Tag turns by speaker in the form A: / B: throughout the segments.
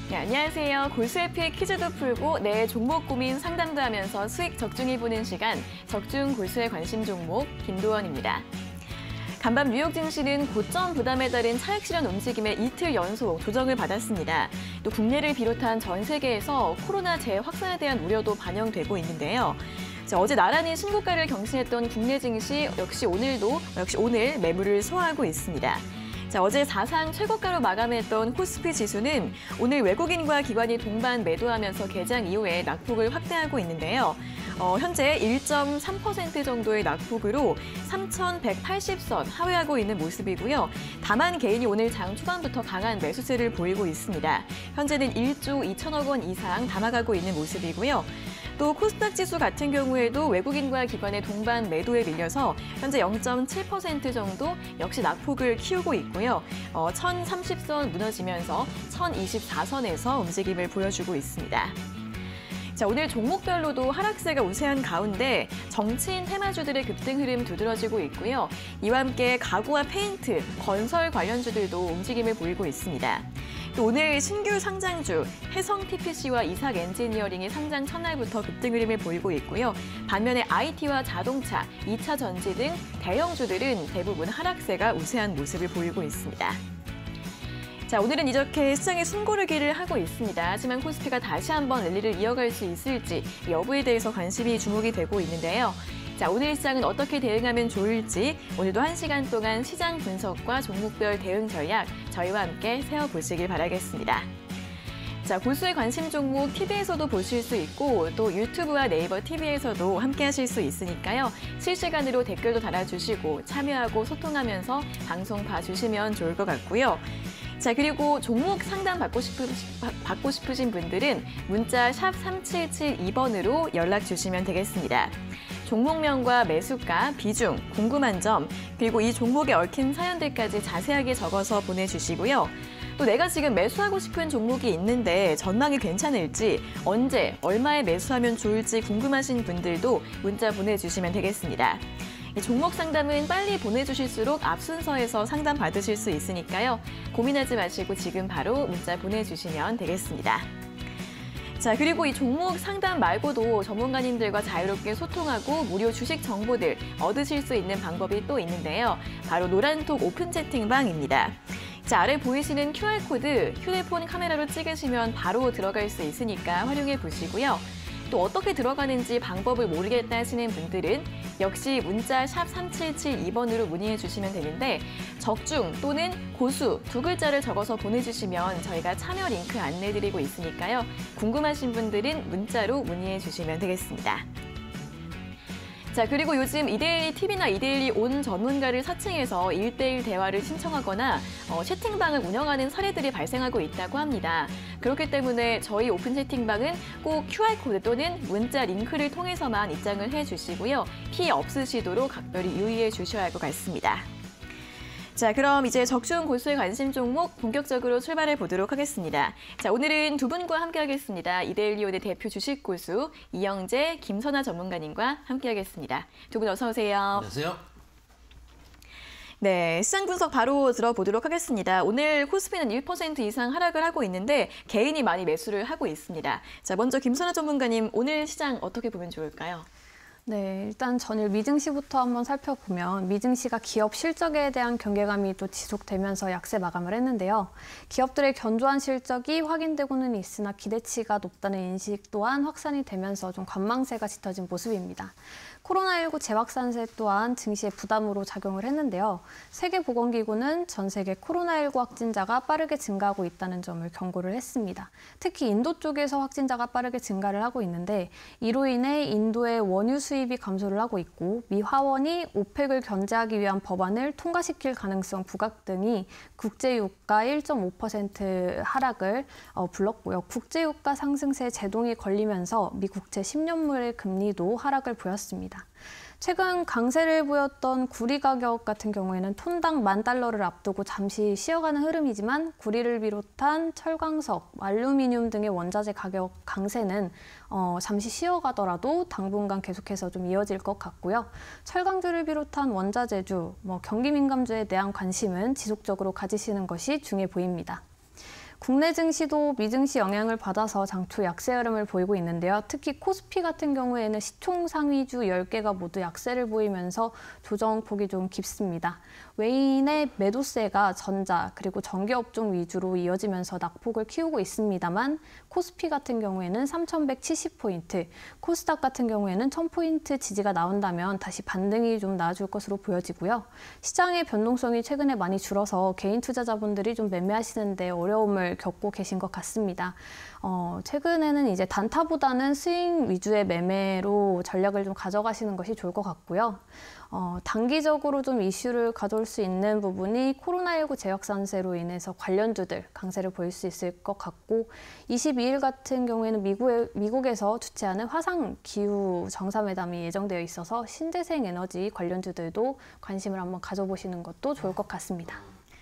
A: 네, 안녕하세요. 골수F의 퀴즈도 풀고 내 종목 고민 상담도 하면서 수익 적중해보는 시간, 적중 골수의 관심 종목 김도원입니다. 간밤 뉴욕 증시는 고점 부담에 따른 차익 실현 움직임에 이틀 연속 조정을 받았습니다. 또 국내를 비롯한 전 세계에서 코로나 재확산에 대한 우려도 반영되고 있는데요. 어제 나란히 신고가를 경신했던 국내 증시 역시 오늘 매물을 소화하고 있습니다. 어제 사상 최고가로 마감했던 코스피 지수는 오늘 외국인과 기관이 동반 매도하면서 개장 이후에 낙폭을 확대하고 있는데요. 현재 1.3% 정도의 낙폭으로 3,180선 하회하고 있는 모습이고요. 다만 개인이 오늘 장 초반부터 강한 매수세를 보이고 있습니다. 현재는 1조 2천억 원 이상 담아가고 있는 모습이고요. 또 코스닥 지수 같은 경우에도 외국인과 기관의 동반 매도에 밀려서 현재 0.7% 정도 역시 낙폭을 키우고 있고요. 1,030선 무너지면서 1,024선에서 움직임을 보여주고 있습니다. 오늘 종목별로도 하락세가 우세한 가운데 정치인 테마주들의 급등 흐름 두드러지고 있고요. 이와 함께 가구와 페인트, 건설 관련주들도 움직임을 보이고 있습니다. 또 오늘 신규 상장주 해성TPC와 이삭엔지니어링이 상장 첫날부터 급등 흐름을 보이고 있고요. 반면에 IT와 자동차, 2차 전지 등 대형주들은 대부분 하락세가 우세한 모습을 보이고 있습니다. 오늘은 이렇게 시장이 숨고르기를 하고 있습니다. 하지만 코스피가 다시 한번 랠리를 이어갈 수 있을지 여부에 대해서 관심이 주목이 되고 있는데요. 오늘 시장은 어떻게 대응하면 좋을지 오늘도 1시간 동안 시장 분석과 종목별 대응 전략 저희와 함께 세워보시길 바라겠습니다. 골수의 관심 종목 TV에서도 보실 수 있고 또 유튜브와 네이버 TV에서도 함께 하실 수 있으니까요. 실시간으로 댓글도 달아주시고 참여하고 소통하면서 방송 봐주시면 좋을 것 같고요. 그리고 종목 상담 받고 싶으신 분들은 문자 샵 3772번으로 연락 주시면 되겠습니다. 종목명과 매수가, 비중, 궁금한 점, 그리고 이 종목에 얽힌 사연들까지 자세하게 적어서 보내주시고요. 또 내가 지금 매수하고 싶은 종목이 있는데 전망이 괜찮을지, 언제, 얼마에 매수하면 좋을지 궁금하신 분들도 문자 보내주시면 되겠습니다. 종목 상담은 빨리 보내주실수록 앞 순서에서 상담 받으실 수 있으니까요. 고민하지 마시고 지금 바로 문자 보내주시면 되겠습니다. 그리고 이 종목 상담 말고도 전문가님들과 자유롭게 소통하고 무료 주식 정보들 얻으실 수 있는 방법이 또 있는데요. 바로 노란톡 오픈 채팅방입니다. 아래 보이시는 QR코드 휴대폰 카메라로 찍으시면 바로 들어갈 수 있으니까 활용해 보시고요. 또 어떻게 들어가는지 방법을 모르겠다 하시는 분들은 역시 문자 샵 3772번으로 문의해 주시면 되는데 적중 또는 고수 두 글자를 적어서 보내주시면 저희가 참여 링크 안내드리고 있으니까요. 궁금하신 분들은 문자로 문의해 주시면 되겠습니다. 그리고 요즘 이데일리 TV나 이데일리 온 전문가를 사칭해서 1:1 대화를 신청하거나 채팅방을 운영하는 사례들이 발생하고 있다고 합니다. 그렇기 때문에 저희 오픈 채팅방은 꼭 QR코드 또는 문자 링크를 통해서만 입장을 해주시고요. 피해 없으시도록 각별히 유의해 주셔야 할 것 같습니다. 그럼 이제 적중 골수의 관심 종목 본격적으로 출발해 보도록 하겠습니다. 오늘은 두 분과 함께하겠습니다. 이데일리온의 대표 주식 고수 이영재, 김선아 전문가님과 함께하겠습니다. 두 분 어서 오세요.
B: 안녕하세요.
A: 네, 시장 분석 바로 들어보도록 하겠습니다. 오늘 코스피는 1% 이상 하락을 하고 있는데 개인이 많이 매수를 하고 있습니다. 먼저 김선아 전문가님, 오늘 시장 어떻게 보면 좋을까요?
C: 네, 일단 전일 미증시부터 한번 살펴보면 미증시가 기업 실적에 대한 경계감이 또 지속되면서 약세 마감을 했는데요. 기업들의 견조한 실적이 확인되고는 있으나 기대치가 높다는 인식 또한 확산이 되면서 좀 관망세가 짙어진 모습입니다. 코로나19 재확산세 또한 증시에 부담으로 작용을 했는데요. 세계보건기구는 전 세계 코로나19 확진자가 빠르게 증가하고 있다는 점을 경고를 했습니다. 특히 인도 쪽에서 확진자가 빠르게 증가를 하고 있는데 이로 인해 인도의 원유 수입이 감소를 하고 있고 미 하원이 오펙을 견제하기 위한 법안을 통과시킬 가능성 부각 등이 국제유가 1.5% 하락을 불렀고요. 국제유가 상승세에 제동이 걸리면서 미 국채 10년물의 금리도 하락을 보였습니다. 최근 강세를 보였던 구리 가격 같은 경우에는 톤당 $10,000를 앞두고 잠시 쉬어가는 흐름이지만 구리를 비롯한 철광석, 알루미늄 등의 원자재 가격 강세는 잠시 쉬어가더라도 당분간 계속해서 좀 이어질 것 같고요. 철강주를 비롯한 원자재주, 경기민감주에 대한 관심은 지속적으로 가지시는 것이 중요해 보입니다. 국내 증시도 미증시 영향을 받아서 장초 약세 흐름을 보이고 있는데요. 특히 코스피 같은 경우에는 시총 상위주 10개가 모두 약세를 보이면서 조정폭이 좀 깊습니다. 외인의 매도세가 전자 그리고 전기업종 위주로 이어지면서 낙폭을 키우고 있습니다만 코스피 같은 경우에는 3,170포인트, 코스닥 같은 경우에는 1,000포인트 지지가 나온다면 다시 반등이 좀 나아질 것으로 보여지고요. 시장의 변동성이 최근에 많이 줄어서 개인 투자자분들이 좀 매매하시는데 어려움을 겪고 계신 것 같습니다. 최근에는 이제 단타보다는 스윙 위주의 매매로 전략을 좀 가져가시는 것이 좋을 것 같고요. 단기적으로 좀 이슈를 가져올 수 있는 부분이 코로나19 재확산세로 인해서 관련주들 강세를 보일 수 있을 것 같고 22일 같은 경우에는 미국에서 주최하는 화상기후 정상회담이 예정되어 있어서 신재생 에너지 관련주들도 관심을 한번 가져보시는 것도 좋을 것 같습니다.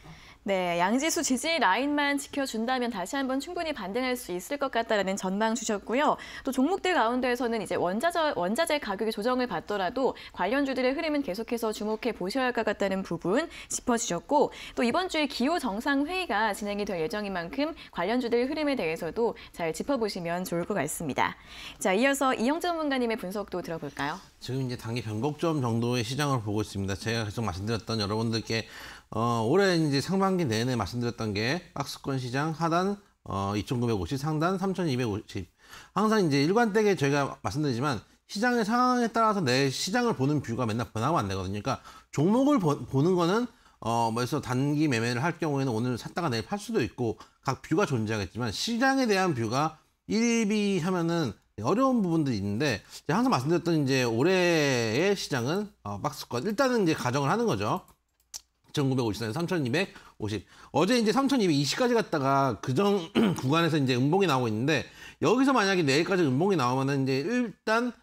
A: 네, 양지수 지지 라인만 지켜준다면 다시 한번 충분히 반등할 수 있을 것 같다라는 전망 주셨고요. 또 종목들 가운데에서는 이제 원자재 가격의 조정을 받더라도 관련주들의 흐름은 계속해서 주목해 보셔야 할 것 같다는 부분 짚어주셨고 또 이번 주에 기후 정상회의가 진행이 될 예정인 만큼 관련주들의 흐름에 대해서도 잘 짚어보시면 좋을 것 같습니다. 자, 이어서 이영재 전문가님의 분석도 들어볼까요?
B: 지금 이제 단기 변곡점 정도의 시장을 보고 있습니다. 제가 계속 말씀드렸던 여러분들께 올해 이제 상반기 내내 말씀드렸던 게 박스권 시장 하단 2,950, 상단 3,250. 항상 이제 일관되게 저희가 말씀드리지만 시장의 상황에 따라서 내 시장을 보는 뷰가 맨날 변하면 안 되거든요. 그러니까 종목을 보는 거는 그래서 단기 매매를 할 경우에는 오늘 샀다가 내일 팔 수도 있고 각 뷰가 존재하겠지만 시장에 대한 뷰가 일비하면은 어려운 부분들이 있는데 항상 말씀드렸던 이제 올해의 시장은 박스권 일단은 이제 가정을 하는 거죠. 2,950에서 3,250. 어제 이제 3,220까지 갔다가 그정 구간에서 이제 음봉이 나오고 있는데 여기서 만약에 내일까지 음봉이 나오면은 이제 일단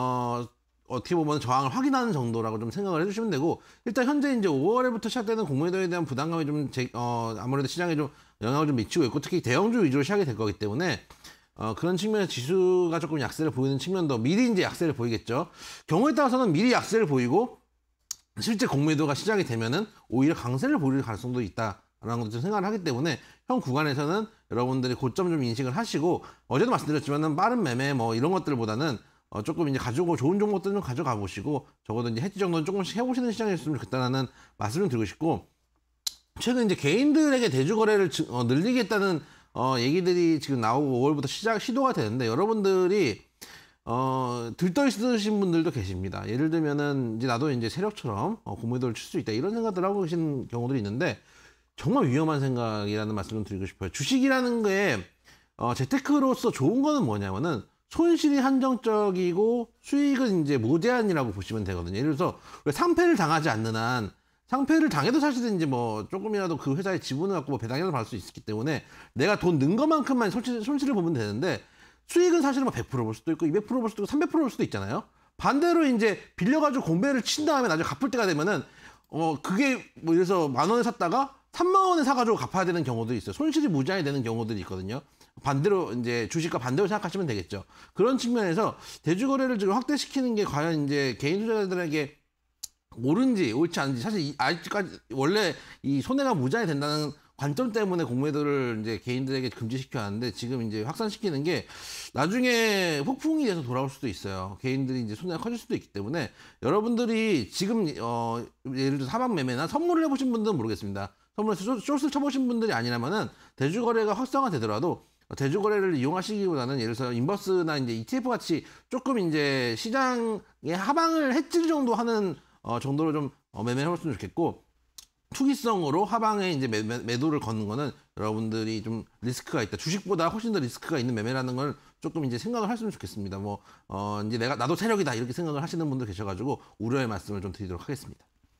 B: 어떻게 보면 저항을 확인하는 정도라고 좀 생각을 해주시면 되고 일단 현재 이제 5월에부터 시작되는 공매도에 대한 부담감이 좀 아무래도 시장에 좀 영향을 좀 미치고 있고 특히 대형주 위주로 시작이 될 거기 때문에 그런 측면에서 지수가 조금 약세를 보이는 측면도 미리 이제 약세를 보이겠죠. 경우에 따라서는 미리 약세를 보이고 실제 공매도가 시작이 되면은 오히려 강세를 보일 가능성도 있다라는 것도 좀 생각을 하기 때문에 현 구간에서는 여러분들이 고점 좀 인식을 하시고 어제도 말씀드렸지만은 빠른 매매 뭐 이런 것들보다는 조금 이제 가지고 좋은 종목들 좀 가져가 보시고 적어도 이제 해지 정도는 조금씩 해보시는 시장이었으면 좋겠다라는 말씀을 드리고 싶고 최근 이제 개인들에게 대주 거래를 늘리겠다는 얘기들이 지금 나오고 5월부터 시도가 되는데 여러분들이 들떠 있으신 분들도 계십니다. 예를 들면은 이제 나도 이제 세력처럼 공매도를 칠 수 있다 이런 생각들 하고 계신 경우들이 있는데 정말 위험한 생각이라는 말씀을 드리고 싶어요. 주식이라는 게 재테크로서 좋은 거는 뭐냐면은 손실이 한정적이고 수익은 이제 무제한이라고 보시면 되거든요. 예를 들어서 상패를 당하지 않는 한 상패를 당해도 사실은 이제 뭐 조금이라도 그 회사의 지분을 갖고 뭐 배당이라도 받을 수 있기 때문에 내가 돈 는 것만큼만 손실을 보면 되는데 수익은 사실은 뭐 100% 볼 수도 있고 200% 볼 수도 있고 300% 볼 수도 있잖아요. 반대로 이제 빌려가지고 공매를 친 다음에 나중에 갚을 때가 되면은 그게 뭐 이래서 10,000원에 샀다가 30,000원에 사가지고 갚아야 되는 경우도 있어요. 손실이 무제한이 되는 경우들이 있거든요. 반대로 이제 주식과 반대로 생각하시면 되겠죠. 그런 측면에서 대주거래를 지금 확대시키는 게 과연 이제 개인 투자자들에게 옳은지 옳지 않은지 사실 아직까지 원래 이 손해가 무제한이 된다는 관점 때문에 공매도를 이제 개인들에게 금지시켜 왔는데 지금 이제 확산시키는 게 나중에 폭풍이 돼서 돌아올 수도 있어요. 개인들이 이제 손해가 커질 수도 있기 때문에 여러분들이 지금 예를 들어 사박 매매나 선물을 해보신 분들은 모르겠습니다. 선물에서 숏을 쳐보신 분들이 아니라면은 대주거래가 활성화되더라도 대주거래를 이용하시기보다는 예를 들어서 인버스나 이제 ETF 같이 조금 이제 시장의 하방을 해질 정도 하는 정도로 좀 매매를 해봤으면 좋겠고 투기성으로 하방에 이제 매도를 걷는 거는 여러분들이 좀 리스크가 있다. 주식보다 훨씬 더 리스크가 있는 매매라는 걸 조금 이제 생각을 하시면 좋겠습니다. 이제 나도 세력이다 이렇게 생각을 하시는 분들 계셔가지고 우려의 말씀을 좀 드리도록 하겠습니다.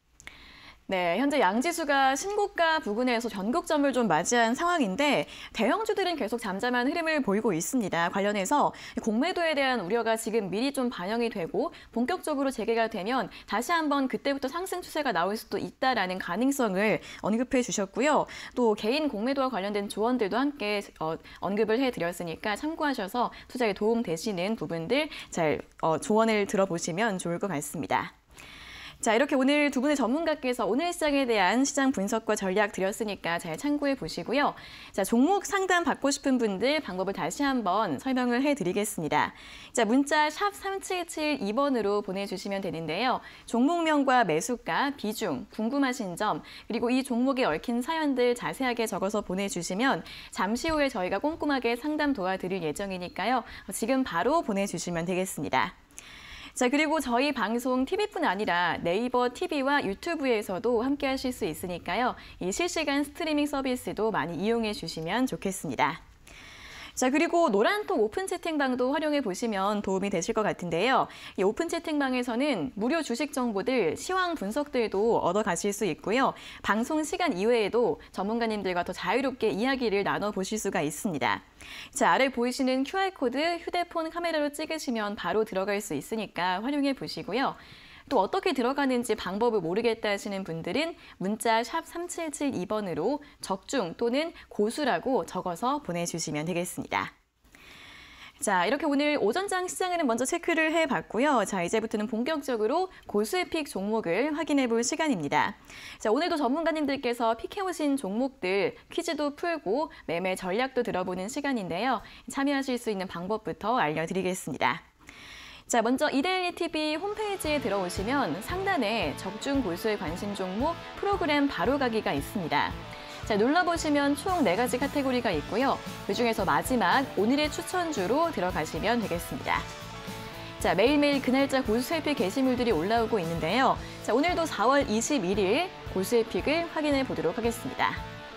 A: 네, 현재 양지수가 신고가 부근에서 전국점을 좀 맞이한 상황인데 대형주들은 계속 잠잠한 흐름을 보이고 있습니다. 관련해서 공매도에 대한 우려가 지금 미리 좀 반영이 되고 본격적으로 재개가 되면 다시 한번 그때부터 상승 추세가 나올 수도 있다라는 가능성을 언급해 주셨고요. 또 개인 공매도와 관련된 조언들도 함께 언급을 해드렸으니까 참고하셔서 투자에 도움 되시는 부분들 잘 조언을 들어보시면 좋을 것 같습니다. 자, 이렇게 오늘 두 분의 전문가께서 오늘 시장에 대한 시장 분석과 전략 드렸으니까 잘 참고해 보시고요. 자, 종목 상담 받고 싶은 분들 방법을 다시 한번 설명을 해드리겠습니다. 자, 문자 샵 3772번으로 보내주시면 되는데요. 종목명과 매수가, 비중, 궁금하신 점, 그리고 이 종목에 얽힌 사연들 자세하게 적어서 보내주시면 잠시 후에 저희가 꼼꼼하게 상담 도와드릴 예정이니까요. 지금 바로 보내주시면 되겠습니다. 자, 그리고 저희 방송 TV뿐 아니라 네이버 TV와 유튜브에서도 함께 하실 수 있으니까요. 이 실시간 스트리밍 서비스도 많이 이용해 주시면 좋겠습니다. 자, 그리고 노란톡 오픈 채팅방도 활용해 보시면 도움이 되실 것 같은데요. 이 오픈 채팅방에서는 무료 주식 정보들, 시황 분석들도 얻어 가실 수 있고요. 방송 시간 이외에도 전문가님들과 더 자유롭게 이야기를 나눠보실 수가 있습니다. 자, 아래 보이시는 QR코드 휴대폰 카메라로 찍으시면 바로 들어갈 수 있으니까 활용해 보시고요. 또 어떻게 들어가는지 방법을 모르겠다 하시는 분들은 문자 샵 3772번으로 적중 또는 고수라고 적어서 보내주시면 되겠습니다. 자, 이렇게 오늘 오전장 시장을 먼저 체크를 해봤고요. 자, 이제부터는 본격적으로 고수의 픽 종목을 확인해 볼 시간입니다. 자, 오늘도 전문가님들께서 픽해오신 종목들 퀴즈도 풀고 매매 전략도 들어보는 시간인데요. 참여하실 수 있는 방법부터 알려드리겠습니다. 자, 먼저 이데일리 TV 홈페이지에 들어오시면 상단에 적중 고수의 관심 종목 프로그램 바로가기가 있습니다. 자, 눌러보시면 총 4가지 카테고리가 있고요. 그중에서 마지막 오늘의 추천주로 들어가시면 되겠습니다. 자, 매일매일 그날짜 고수의 픽 게시물들이 올라오고 있는데요. 자, 오늘도 4월 21일 고수의 픽을 확인해 보도록 하겠습니다.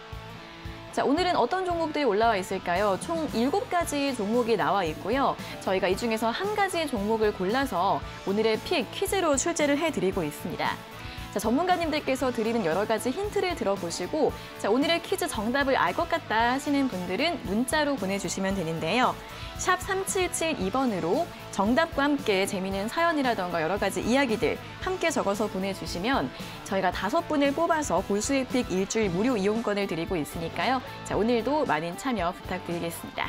A: 자, 오늘은 어떤 종목들이 올라와 있을까요? 총 7가지 종목이 나와 있고요. 저희가 이 중에서 한 가지 종목을 골라서 오늘의 픽 퀴즈로 출제를 해드리고 있습니다. 자, 전문가님들께서 드리는 여러 가지 힌트를 들어보시고 자, 오늘의 퀴즈 정답을 알 것 같다 하시는 분들은 문자로 보내주시면 되는데요. 샵 3772번으로 정답과 함께 재미있는 사연이라던가 여러 가지 이야기들 함께 적어서 보내주시면 저희가 5분을 뽑아서 고수의 픽 일주일 무료 이용권을 드리고 있으니까요. 자, 오늘도 많은 참여 부탁드리겠습니다.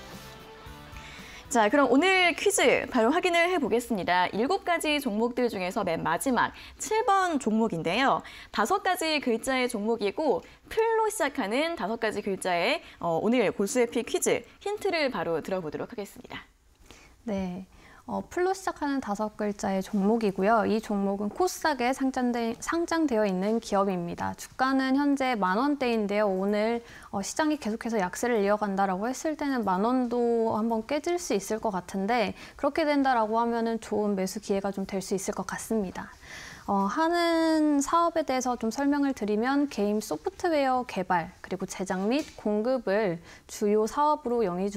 A: 자, 그럼 오늘 퀴즈 바로 확인을 해보겠습니다. 7가지 종목들 중에서 맨 마지막 7번 종목인데요. 5가지 글자의 종목이고 풀로 시작하는 5가지 글자의 오늘 고수의 픽 퀴즈 힌트를 바로 들어보도록 하겠습니다.
C: 네. 풀로 시작하는 5글자의 종목이고요. 이 종목은 코스닥에 상장되어 있는 기업입니다. 주가는 현재 10,000원대인데요. 오늘 시장이 계속해서 약세를 이어간다라고 했을 때는 10,000원도 한번 깨질 수 있을 것 같은데 그렇게 된다라고 하면은 좋은 매수 기회가 좀 될 수 있을 것 같습니다. 하는 사업에 대해서 좀 설명을 드리면 게임 소프트웨어 개발 그리고 제작 및 공급을 주요 사업으로 영위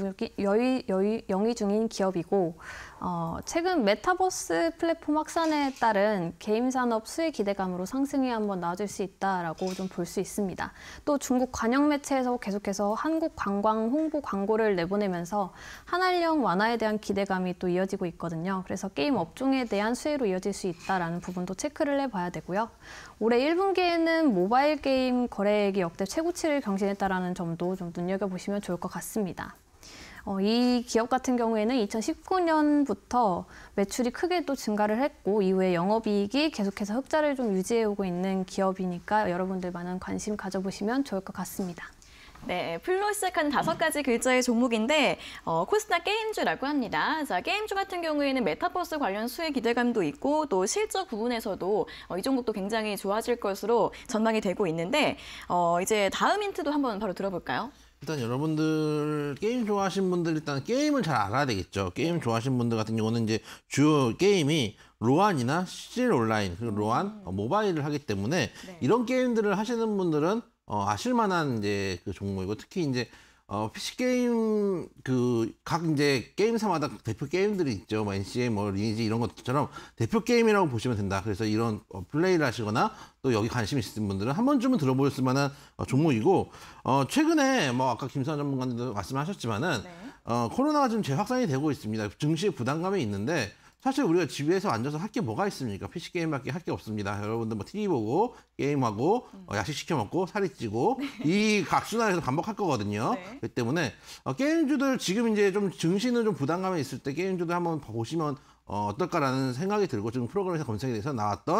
C: 중인 기업이고 최근 메타버스 플랫폼 확산에 따른 게임 산업 수혜 기대감으로 상승이 한번 나아질 수 있다라고 좀 볼 수 있습니다. 또 중국 관영 매체에서 계속해서 한국 관광 홍보 광고를 내보내면서 한한령 완화에 대한 기대감이 또 이어지고 있거든요. 그래서 게임 업종에 대한 수혜로 이어질 수 있다라는 부분도 체크를 해봐야 되고요. 올해 1분기에는 모바일 게임 거래액이 역대 최고치를 경신했다라는 점도 좀 눈여겨보시면 좋을 것 같습니다. 이 기업 같은 경우에는 2019년부터 매출이 크게 또 증가를 했고 이후에 영업이익이 계속해서 흑자를 좀 유지해오고 있는 기업이니까 여러분들 많은 관심 가져보시면 좋을 것 같습니다.
A: 네, 풀로 시작하는 5가지 글자의 종목인데 코스닥 게임주라고 합니다. 자, 게임주 같은 경우에는 메타버스 관련 수혜 기대감도 있고 또 실적 부분에서도 이 종목도 굉장히 좋아질 것으로 전망이 되고 있는데 이제 다음 힌트도 한번 바로 들어볼까요?
B: 일단 여러분들 게임 좋아하시는 분들 일단 게임을 잘 알아야 되겠죠. 게임 좋아하시는 분들 같은 경우는 이제 주요 게임이 로안이나 CL 온라인 그리고 로안 모바일을 하기 때문에 이런 게임들을 하시는 분들은 아실만한 이제 그 종목이고 특히 이제 PC 게임 각 이제 게임사마다 대표 게임들이 있죠. 뭐 NCA, 뭐 리니지 이런 것처럼 대표 게임이라고 보시면 된다. 그래서 이런 플레이를 하시거나 또 여기 관심 있으신 분들은 한 번쯤은 들어보셨을 만한 종목이고 최근에 뭐 아까 김수환 전문가님도 말씀하셨지만은 코로나가 좀 재확산이 되고 있습니다. 증시에 부담감이 있는데 사실 우리가 집에서 앉아서 할 게 뭐가 있습니까? PC 게임밖에 할 게 없습니다. 여러분들 뭐 TV 보고 게임하고 야식 시켜 먹고 살이 찌고 이 각순환에서 반복할 거거든요. 그렇기 때문에 게임주들 지금 이제 좀 증시는 좀 부담감이 있을 때 게임주들 한번 보시면 어떨까라는 생각이 들고 지금 프로그램에서 검색이 돼서 나왔던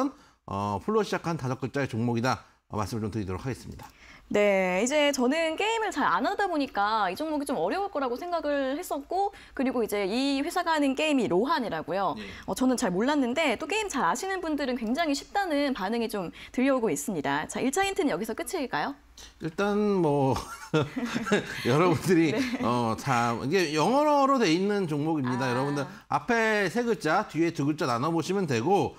B: 풀로 시작한 5글자의 종목이다. 말씀을 좀 드리도록 하겠습니다.
A: 네, 이제 저는 게임을 잘 안 하다 보니까 이 종목이 좀 어려울 거라고 생각을 했었고, 그리고 이제 이 회사가 하는 게임이 로한이라고요. 저는 잘 몰랐는데 또 게임 잘 아시는 분들은 굉장히 쉽다는 반응이 좀 들려오고 있습니다. 자, 1차 힌트는 여기서 끝일까요?
B: 일단 뭐 여러분들이 이게 영어로 돼 있는 종목입니다. 여러분들 앞에 3글자, 뒤에 2글자 나눠 보시면 되고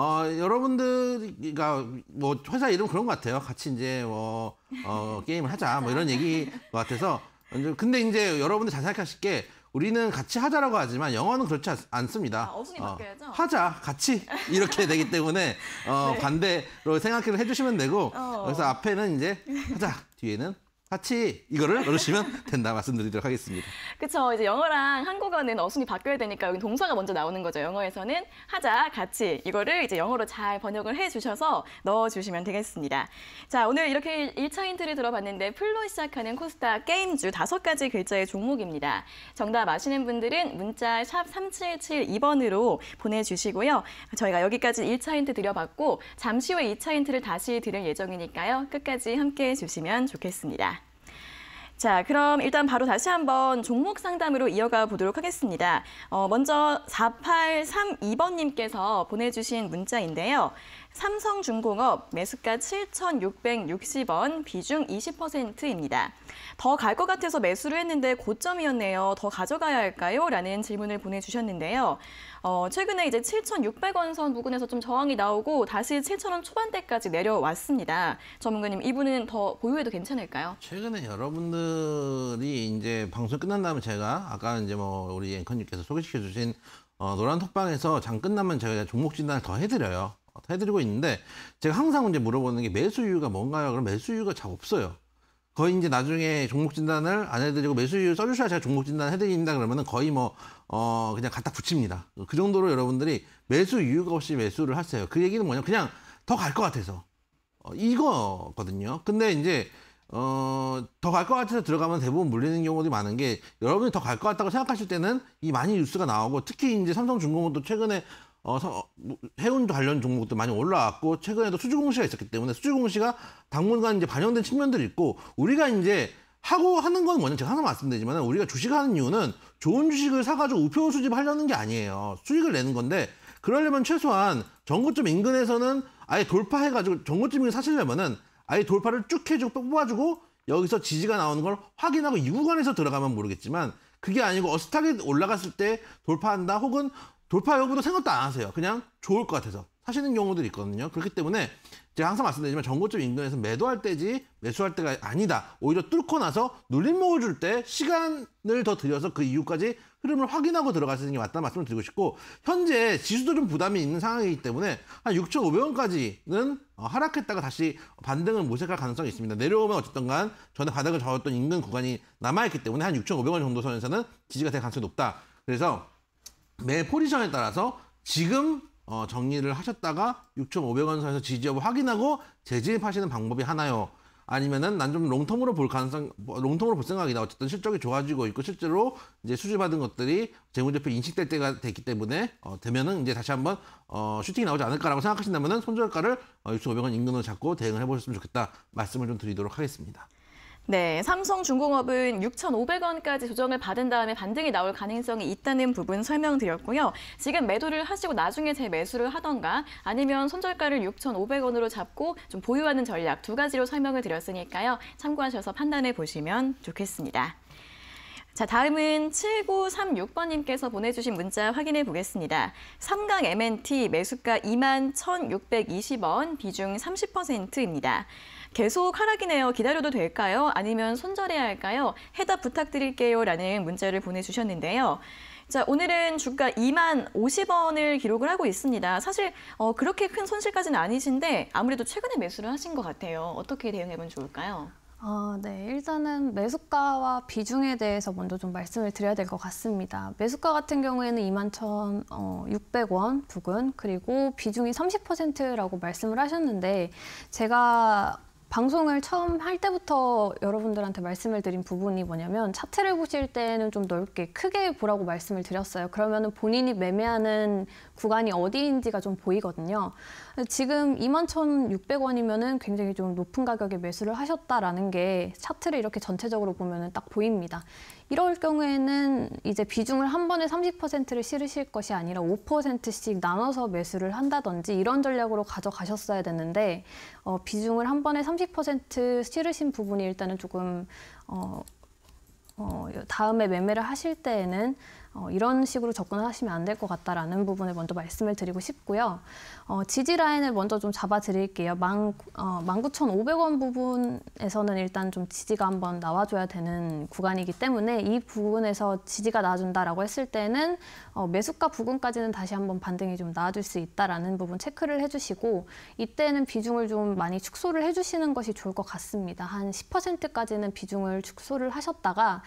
B: 여러분들이가 뭐 회사 이름 그런 것 같아요. 같이 이제 게임을 하자 뭐 이런 얘기 것 같아서. 근데 이제 여러분들 잘 생각하실 게 우리는 같이 하자라고 하지만 영어는 그렇지 않습니다.
A: 어순이 바뀌어야죠.
B: 하자, 같이 이렇게 되기 때문에 반대로 생각을 해주시면 되고 그래서 앞에는 이제 하자, 뒤에는 같이 이거를 넣으시면 된다 말씀드리도록 하겠습니다.
A: 그렇죠. 이제 영어랑 한국어는 어순이 바뀌어야 되니까 여기 동사가 먼저 나오는 거죠. 영어에서는 하자, 같이 이거를 이제 영어로 잘 번역을 해주셔서 넣어주시면 되겠습니다. 자, 오늘 이렇게 1차 힌트를 들어봤는데 풀로 시작하는 코스닥 게임주 5가지 글자의 종목입니다. 정답 아시는 분들은 문자 샵 3772번으로 보내주시고요. 저희가 여기까지 1차 힌트 드려봤고 잠시 후에 2차 힌트를 다시 드릴 예정이니까요. 끝까지 함께해 주시면 좋겠습니다. 자, 그럼 일단 바로 다시 한번 종목 상담으로 이어가 보도록 하겠습니다. 먼저 4832번님께서 보내주신 문자인데요. 삼성중공업 매수가 7,660원, 비중 20%입니다. 더 갈 것 같아서 매수를 했는데 고점이었네요. 더 가져가야 할까요? 라는 질문을 보내주셨는데요. 최근에 이제 7,600원 선 부근에서 좀 저항이 나오고 다시 7,000원 초반대까지 내려왔습니다. 전문가님, 이분은 더 보유해도 괜찮을까요?
B: 최근에 여러분들이 이제 방송 끝난 다음에 제가 아까 이제 뭐 우리 앵커님께서 소개시켜 주신 노란 톡방에서 장 끝나면 제가 종목 진단을 더 해드려요. 해드리고 있는데 제가 항상 이제 물어보는 게 매수 이유가 뭔가요? 그럼 매수 이유가 잘 없어요. 거의 이제 나중에 종목 진단을 안 해드리고 매수 이유 써주셔야 제가 종목 진단 해드립니다. 그러면은 거의 그냥 갖다 붙입니다. 그 정도로 여러분들이 매수 이유가 없이 매수를 하세요. 그 얘기는 뭐냐면 그냥 더 갈 것 같아서. 이거거든요. 근데 이제, 더 갈 것 같아서 들어가면 대부분 물리는 경우도 많은 게 여러분이 더 갈 것 같다고 생각하실 때는 이 많이 뉴스가 나오고 특히 이제 삼성중공업도 최근에 해운 관련 종목도 많이 올라왔고 최근에도 수주 공시가 있었기 때문에 수주 공시가 당분간 이제 반영된 측면들이 있고 우리가 이제 하는 건 뭐냐 제가 항상 말씀드리지만 우리가 주식을 하는 이유는 좋은 주식을 사가지고 우표 수집하려는 게 아니에요. 수익을 내는 건데 그러려면 최소한 전고점 인근에서는 아예 돌파해가지고 전고점 인근 사시려면은 아예 돌파를 쭉 해주고 뽑아주고 여기서 지지가 나오는 걸 확인하고 이 구간에서 들어가면 모르겠지만 그게 아니고 어슷하게 올라갔을 때 돌파한다 혹은 돌파 여부도 생각도 안 하세요. 그냥 좋을 것 같아서 사시는 경우들이 있거든요. 그렇기 때문에 제가 항상 말씀드리지만 전고점 인근에서 매도할 때지 매수할 때가 아니다. 오히려 뚫고 나서 눌림목을 줄 때 시간을 더 들여서 그 이후까지 흐름을 확인하고 들어가시는 게 맞다는 말씀을 드리고 싶고 현재 지수도 좀 부담이 있는 상황이기 때문에 한 6,500원까지는 하락했다가 다시 반등을 모색할 가능성이 있습니다. 내려오면 어쨌든 간 전에 바닥을 저었던 인근 구간이 남아있기 때문에 한 6,500원 정도 선에서는 지지가 될 가능성이 높다. 그래서 매 포지션에 따라서 지금 정리를 하셨다가 6,500원 선에서 지지 여부 확인하고 재진입하시는 방법이 하나요? 아니면은 난 좀 롱텀으로 롱텀으로 볼 생각이다. 어쨌든 실적이 좋아지고 있고 실제로 이제 수주받은 것들이 재무제표 인식될 때가 됐기 때문에 되면은 이제 다시 한번 슈팅이 나오지 않을까라고 생각하신다면은 손절가를 6,500원 인근으로 잡고 대응을 해보셨으면 좋겠다 말씀을 좀 드리도록 하겠습니다.
A: 네, 삼성중공업은 6,500원까지 조정을 받은 다음에 반등이 나올 가능성이 있다는 부분 설명드렸고요. 지금 매도를 하시고 나중에 재매수를 하던가 아니면 손절가를 6,500원으로 잡고 좀 보유하는 전략 2가지로 설명을 드렸으니까요. 참고하셔서 판단해 보시면 좋겠습니다. 자, 다음은 7936번님께서 보내주신 문자 확인해 보겠습니다. 삼강 MNT 매수가 21,620원, 비중 30%입니다. 계속 하락이네요. 기다려도 될까요? 아니면 손절해야 할까요? 해답 부탁드릴게요. 라는 문자를 보내주셨는데요. 자, 오늘은 주가 20,050원을 기록을 하고 있습니다. 사실 그렇게 큰 손실까지는 아니신데 아무래도 최근에 매수를 하신 것 같아요. 어떻게 대응해보면 좋을까요?
C: 네. 일단은 매수가와 비중에 대해서 먼저 좀 말씀을 드려야 될 것 같습니다. 매수가 같은 경우에는 21,600원 부근, 그리고 비중이 30%라고 말씀을 하셨는데 제가 방송을 처음 할 때부터 여러분들한테 말씀을 드린 부분이 뭐냐면 차트를 보실 때는 좀 넓게 크게 보라고 말씀을 드렸어요. 그러면은 본인이 매매하는 구간이 어디인지가 좀 보이거든요. 지금 21,600원이면은 굉장히 좀 높은 가격에 매수를 하셨다라는 게 차트를 이렇게 전체적으로 보면은 딱 보입니다. 이럴 경우에는 이제 비중을 한 번에 30%를 실으실 것이 아니라 5%씩 나눠서 매수를 한다든지 이런 전략으로 가져가셨어야 됐는데 비중을 한 번에 30% 실으신 부분이 일단은 조금 다음에 매매를 하실 때에는 이런 식으로 접근하시면 안 될 것 같다라는 부분을 먼저 말씀을 드리고 싶고요. 지지 라인을 먼저 좀 잡아드릴게요. 19,500원 부분에서는 일단 좀 지지가 한번 나와줘야 되는 구간이기 때문에 이 부분에서 지지가 나와준다라고 했을 때는 매수가 부근까지는 다시 한번 반등이 좀 나와줄 수 있다라는 부분 체크를 해주시고 이때는 비중을 좀 많이 축소를 해주시는 것이 좋을 것 같습니다. 한 10%까지는 비중을 축소를 하셨다가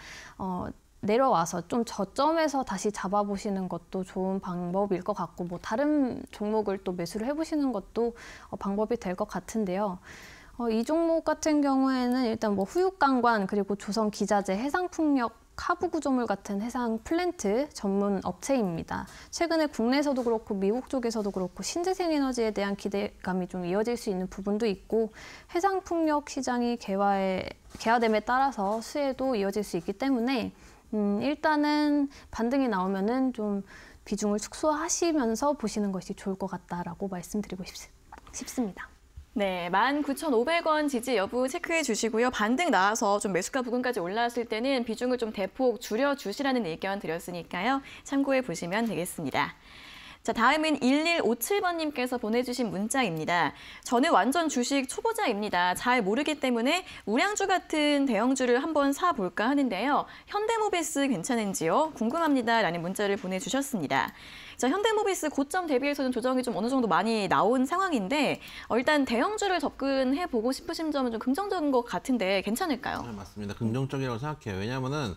C: 내려와서 좀 저점에서 다시 잡아보시는 것도 좋은 방법일 것 같고 뭐 다른 종목을 또 매수를 해보시는 것도 방법이 될 것 같은데요. 이 종목 같은 경우에는 일단 뭐 후육강관 그리고 조선기자재, 해상풍력, 하부구조물 같은 해상 플랜트 전문 업체입니다. 최근에 국내에서도 그렇고 미국 쪽에서도 그렇고 신재생에너지에 대한 기대감이 좀 이어질 수 있는 부분도 있고 해상풍력 시장이 개화됨에 따라서 수혜도 이어질 수 있기 때문에 일단은 반등이 나오면은 좀 비중을 축소하시면서 보시는 것이 좋을 것 같다라고 말씀드리고 싶습니다.
A: 네, 19,500원 지지 여부 체크해 주시고요. 반등 나와서 좀 매수가 부근까지 올라왔을 때는 비중을 좀 대폭 줄여 주시라는 의견 드렸으니까요. 참고해 보시면 되겠습니다. 자, 다음은 1157번님께서 보내주신 문자입니다. 저는 완전 주식 초보자입니다. 잘 모르기 때문에 우량주 같은 대형주를 한번 사볼까 하는데요. 현대모비스 괜찮은지요? 궁금합니다. 라는 문자를 보내주셨습니다. 자, 현대모비스 고점 대비해서는 조정이 좀 어느 정도 많이 나온 상황인데 일단 대형주를 접근해보고 싶으신 점은 좀 긍정적인 것 같은데 괜찮을까요?
B: 네, 맞습니다. 긍정적이라고 생각해요. 왜냐하면은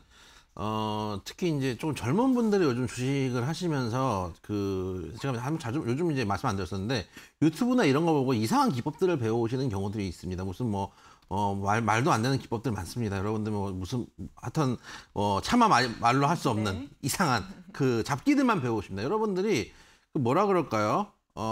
B: 특히 이제 좀 젊은 분들이 요즘 주식을 하시면서 제가 자주 요즘 이제 말씀 안 드렸었는데 유튜브나 이런 거 보고 이상한 기법들을 배워오시는 경우들이 있습니다. 무슨 말도 안 되는 기법들 많습니다. 여러분들 하여튼 차마 말로 할 수 없는 이상한 잡기들만 배우십니다. 여러분들이 뭐라 그럴까요?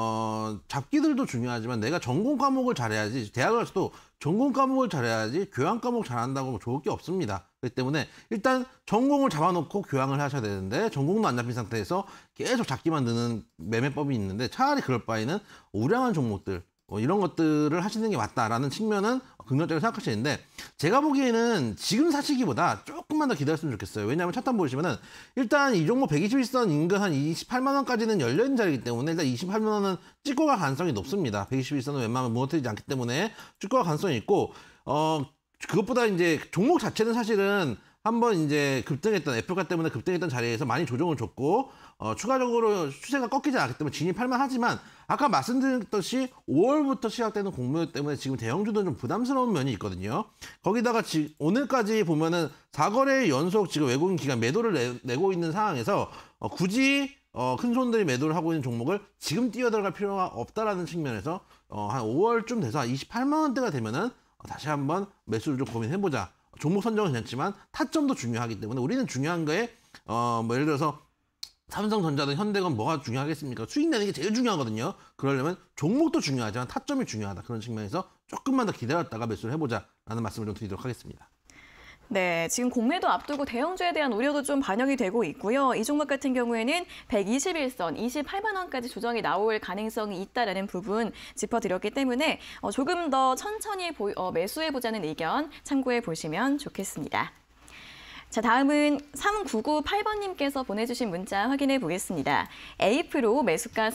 B: 잡기들도 중요하지만 내가 전공 과목을 잘해야지, 대학을 가서도 전공 과목을 잘해야지 교양 과목 잘한다고 좋을 게 없습니다. 그렇기 때문에 일단 전공을 잡아놓고 교양을 하셔야 되는데 전공도 안 잡힌 상태에서 계속 잡기만 드는 매매법이 있는데 차라리 그럴 바에는 우량한 종목들 이런 것들을 하시는 게 맞다라는 측면은 긍정적으로 생각하시는데 제가 보기에는 지금 사시기보다 조금만 더 기다렸으면 좋겠어요. 왜냐하면 차트 보시면은 일단 이 종목 121선 인근 한 28만 원까지는 열려있는 자리이기 때문에 일단 28만 원은 찍고 갈 가능성이 높습니다. 121선은 웬만하면 무너뜨리지 않기 때문에 찍고 갈 가능성이 있고 그것보다 이제 종목 자체는 사실은 한번 이제 급등했던 애플가 때문에 급등했던 자리에서 많이 조정을 줬고 추가적으로 추세가 꺾이지 않기 때문에 진입할 만하지만 아까 말씀드렸듯이 5월부터 시작되는 공매도 때문에 지금 대형주들은 좀 부담스러운 면이 있거든요. 거기다가 오늘까지 보면은 4거래 연속 지금 외국인 기관 매도를 내고 있는 상황에서 굳이 큰 손들이 매도를 하고 있는 종목을 지금 뛰어들어갈 필요가 없다라는 측면에서 한 5월쯤 돼서 28만 원대가 되면은 다시 한번 매수를 좀 고민해보자. 종목 선정은 괜찮지만 타점도 중요하기 때문에 우리는 중요한 거에 예를 들어서 삼성전자든 현대건 뭐가 중요하겠습니까? 수익 내는 게 제일 중요하거든요. 그러려면 종목도 중요하지만 타점이 중요하다. 그런 측면에서 조금만 더 기다렸다가 매수를 해보자라는 말씀을 좀 드리도록 하겠습니다.
A: 네, 지금 공매도 앞두고 대형주에 대한 우려도 좀 반영이 되고 있고요. 이 종목 같은 경우에는 121선, 28만 원까지 조정이 나올 가능성이 있다라는 부분 짚어드렸기 때문에 조금 더 천천히 매수해보자는 의견 참고해 보시면 좋겠습니다. 자, 다음은 3998번님께서 보내주신 문자 확인해 보겠습니다. A프로 매수가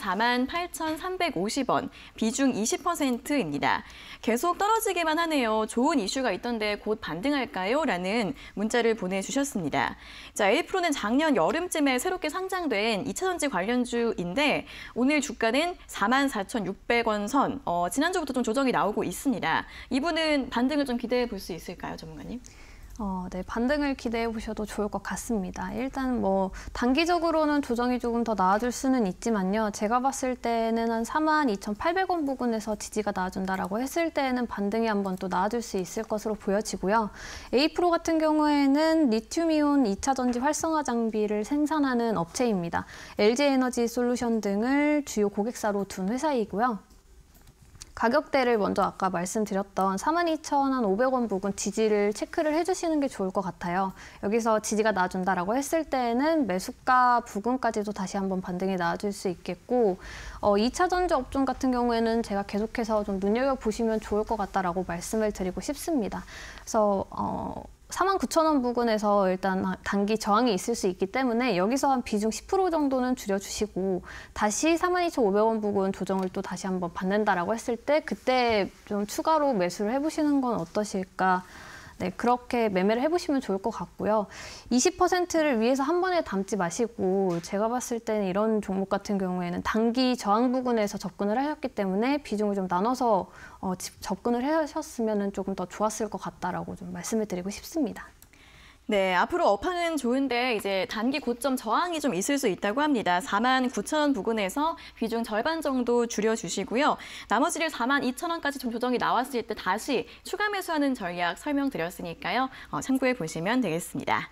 A: 48,350원, 비중 20%입니다. 계속 떨어지기만 하네요. 좋은 이슈가 있던데 곧 반등할까요? 라는 문자를 보내주셨습니다. 자, A프로는 작년 여름쯤에 새롭게 상장된 2차전지 관련주인데 오늘 주가는 44,600원 선, 지난주부터 좀 조정이 나오고 있습니다. 이분은 반등을 좀 기대해 볼 수 있을까요, 전문가님?
C: 네, 반등을 기대해 보셔도 좋을 것 같습니다. 일단 뭐 단기적으로는 조정이 조금 더 나아질 수는 있지만요. 제가 봤을 때는 한 42,800원 부근에서 지지가 나와준다라고 했을 때는 반등이 한번 또 나아질 수 있을 것으로 보여지고요. 에이프로 같은 경우에는 리튬이온 2차 전지 활성화 장비를 생산하는 업체입니다. LG에너지 솔루션 등을 주요 고객사로 둔 회사이고요. 가격대를 먼저 아까 말씀드렸던 42,500원 부근 지지를 체크를 해주시는 게 좋을 것 같아요. 여기서 지지가 나와준다라고 했을 때는 매수가 부근까지도 다시 한번 반등이 나와줄 수 있겠고 2차 전지 업종 같은 경우에는 제가 계속해서 좀 눈여겨보시면 좋을 것 같다라고 말씀을 드리고 싶습니다. 그래서 49,000원 부근에서 일단 단기 저항이 있을 수 있기 때문에 여기서 한 비중 10% 정도는 줄여주시고 다시 42,500원 부근 조정을 또 다시 한번 받는다라고 했을 때 그때 좀 추가로 매수를 해보시는 건 어떠실까? 네, 그렇게 매매를 해보시면 좋을 것 같고요. 20%를 위해서 한 번에 담지 마시고 제가 봤을 때는 이런 종목 같은 경우에는 단기 저항 부근에서 접근을 하셨기 때문에 비중을 좀 나눠서 접근을 하셨으면 조금 더 좋았을 것 같다라고 좀 말씀을 드리고 싶습니다.
A: 네, 앞으로 업황은 좋은데 이제 단기 고점 저항이 좀 있을 수 있다고 합니다. 49,000원 부근에서 비중 절반 정도 줄여주시고요. 나머지를 42,000원까지 좀 조정이 나왔을 때 다시 추가 매수하는 전략 설명드렸으니까요. 참고해 보시면 되겠습니다.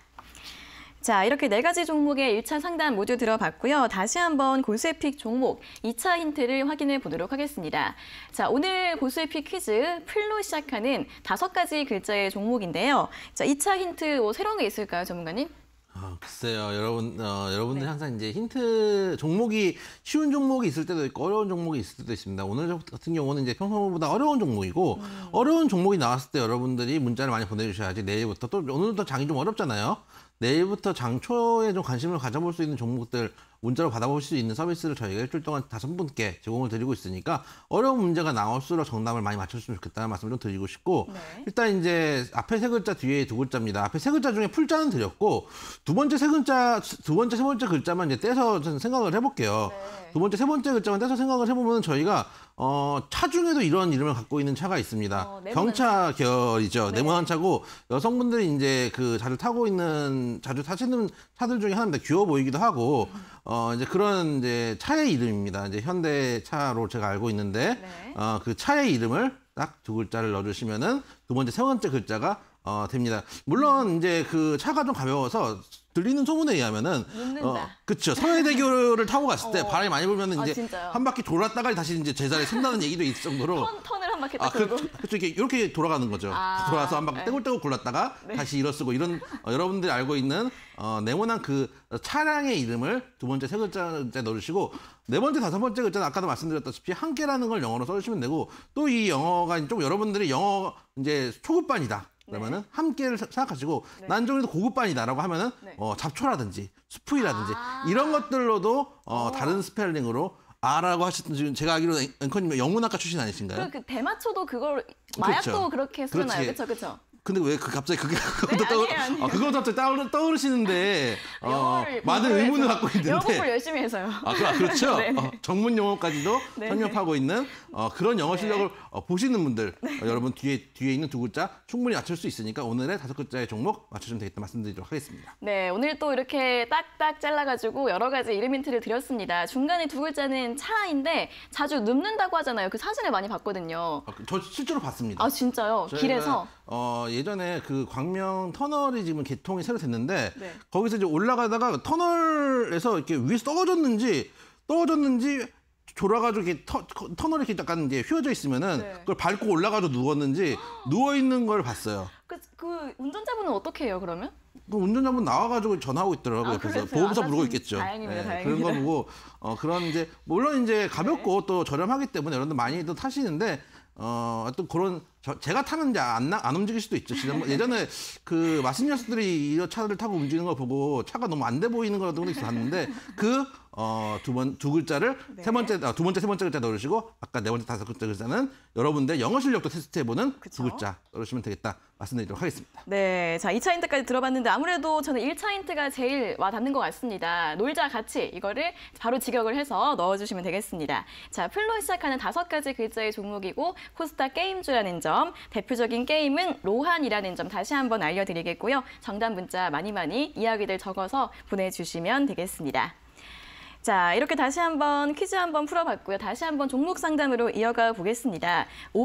A: 자, 이렇게 4가지 종목의 1차 상담 모두 들어봤고요. 다시 한번 고수의 픽 종목 2차 힌트를 확인해 보도록 하겠습니다. 자, 오늘 고수의 픽 퀴즈 풀로 시작하는 5가지 글자의 종목인데요. 자, 2차 힌트 새로운 게 있을까요, 전문가님?
B: 글쎄요, 여러분들
A: 네.
B: 항상 이제 힌트 종목이 쉬운 종목이 있을 때도 있고 어려운 종목이 있을 때도 있습니다. 오늘 같은 경우는 이제 평소보다 어려운 종목이고 어려운 종목이 나왔을 때 여러분들이 문자를 많이 보내주셔야지 내일부터 또 오늘도 장이 좀 어렵잖아요. 내일부터 장 초에 좀 관심을 가져볼 수 있는 종목들 문자로 받아볼 수 있는 서비스를 저희가 일주일 동안 5분께 제공을 드리고 있으니까 어려운 문제가 나올수록 정답을 많이 맞춰주시면 좋겠다는 말씀을 좀 드리고 싶고
A: 네.
B: 일단 이제 앞에 3글자 뒤에 2글자입니다. 앞에 3글자 중에 풀자는 드렸고 두 번째, 세 번째 글자만 이제 떼서 생각을 해볼게요.
A: 네.
B: 두 번째, 세 번째 글자만 떼서 생각을 해보면 저희가 차 중에도 이런 이름을 갖고 있는 차가 있습니다.
A: 네모난
B: 경차 계열이죠.
A: 네.
B: 네모난 차고 여성분들이 이제 자주 타시는 차들 중에 하나입니다. 귀여워 보이기도 하고 이제 그런 이제 차의 이름입니다. 이제 현대차로 제가 알고 있는데
A: 네.
B: 그 차의 이름을 딱 2글자를 넣어주시면은 두 번째, 세 번째 글자가 됩니다. 물론 이제 그 차가 좀 가벼워서 들리는 소문에 의하면은
A: 눕는다.
B: 그렇죠. 서해대교를 타고 갔을 때
A: 어.
B: 바람이 많이 불면은 이제
A: 진짜요?
B: 한 바퀴 돌았다가 다시 이제 제자리에 선다는 얘기도 있을 정도로
A: 턴을 한 바퀴 딱 돌고.
B: 그렇죠. 이렇게 돌아가는 거죠. 돌아서 한 바퀴
A: 네.
B: 떼굴떼굴 굴렀다가
A: 네.
B: 다시 일어서고 이런 여러분들이 알고 있는 네모난 그 차량의 이름을 두 번째, 세 글자에 넣으시고 네 번째, 다섯 번째 글자는 아까도 말씀드렸다시피 함께라는 걸 영어로 써주시면 되고 또 이 영어가 좀 여러분들이 영어 이제 초급반이다. 그러면은 함께를 생각하시고
A: 네.
B: 난 좀 고급반이다라고 하면은
A: 네.
B: 잡초라든지 수프이라든지 이런 것들로도 다른 스펠링으로 아라고 하셨던 지금 제가 알기로 앵커님 영문학과 출신 아니신가요?
A: 그 대마초도 그걸 마약도
B: 그렇죠.
A: 그렇게 쓰나요?
B: 그렇지.
A: 그렇죠?
B: 근데 왜 갑자기 그게
A: 아니에요.
B: 그거 갑자기 떠오르시는데 많은
A: 공부를
B: 의문을
A: 해서.
B: 갖고 있는데
A: 영어 공부를 열심히 해서요.
B: 그렇죠.
A: 네네.
B: 전문 용어까지도
A: 네네.
B: 협력하고 있는 그런 영어
A: 네.
B: 실력을 보시는 분들 여러분 뒤에 있는 2글자 충분히 맞출 수 있으니까 오늘의 5글자의 종목 맞추시면 되겠다 말씀드리도록 하겠습니다.
A: 네, 오늘 또 이렇게 딱딱 잘라가지고 여러 가지 이름 힌트를 드렸습니다. 중간에 2글자는 차인데 자주 눕는다고 하잖아요. 그 사진을 많이 봤거든요.
B: 저 실제로 봤습니다.
A: 아, 진짜요?
B: 저희가,
A: 길에서?
B: 예전에 그 광명 터널이 지금 개통이 새로 됐는데
A: 네.
B: 거기서 이제 올라가다가 터널에서 이렇게 위에서 떨어졌는지 졸아가지고 이렇게 터널이 이렇게 약간 이제 휘어져 있으면은
A: 네.
B: 그걸 밟고 올라가서 누웠는지 누워 있는 걸 봤어요.
A: 그 운전자분은 어떻게 해요, 그러면?
B: 그 운전자분 나와가지고 전화하고 있더라고요. 그래서
A: 그랬어요?
B: 보험사
A: 아,
B: 부르고 있겠죠.
A: 다행입니다,
B: 그런
A: 다행입니다.
B: 거 보고 그런 이제 물론 이제 가볍고 또 저렴하기 때문에 여러분들 많이들 타시는데 또 그런 제가 타면 이제 안 움직일 수도 있죠. 예전에 그 마신 녀석들이 이 차를 타고 움직이는 걸 보고 차가 너무 안 돼 보이는 걸 봤는데 두 글자를
A: 네.
B: 두 번째, 세 번째 글자 넣으시고 아까 네 번째, 다섯 글자 글자는 여러분들 영어 실력도 테스트해보는
A: 그쵸?
B: 2글자 넣으시면 되겠다 말씀드리도록 하겠습니다.
A: 네, 자 2차 힌트까지 들어봤는데 아무래도 저는 1차 힌트가 제일 와 닿는 것 같습니다. 놀자 같이 이거를 바로 직역을 해서 넣어주시면 되겠습니다. 자, 플로 시작하는 5가지 글자의 종목이고 코스타 게임즈라는 점, 대표적인 게임은 로한이라는 점 다시 한번 알려드리겠고요. 정답 문자 많이 이야기들 적어서 보내주시면 되겠습니다. 자, 이렇게 다시 한번 퀴즈 한번 풀어봤고요. 다시 한번 종목 상담으로 이어가 보겠습니다.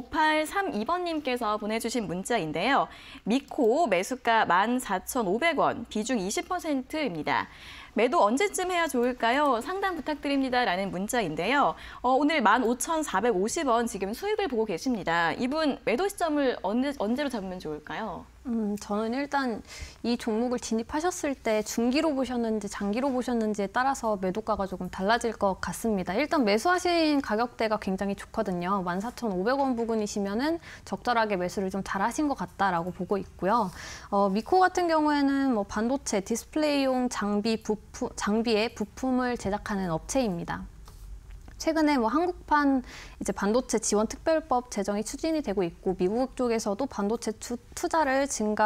A: 5832번님께서 보내주신 문자인데요. 미코 매수가 14,500원, 비중 20%입니다. 매도 언제쯤 해야 좋을까요? 상담 부탁드립니다. 라는 문자인데요. 오늘 15,450원 지금 수익을 보고 계십니다. 이분 매도 시점을 언제로 잡으면 좋을까요?
C: 저는 일단 이 종목을 진입하셨을 때 중기로 보셨는지 장기로 보셨는지에 따라서 매도가가 조금 달라질 것 같습니다. 일단 매수하신 가격대가 굉장히 좋거든요. 14,500원 부근이시면은 적절하게 매수를 좀 잘하신 것 같다라고 보고 있고요. 미코 같은 경우에는 뭐 반도체, 디스플레이용 장비의 부품을 제작하는 업체입니다. 최근에 뭐 한국판 이제 반도체 지원 특별법 제정이 추진이 되고 있고 미국 쪽에서도 반도체 투자를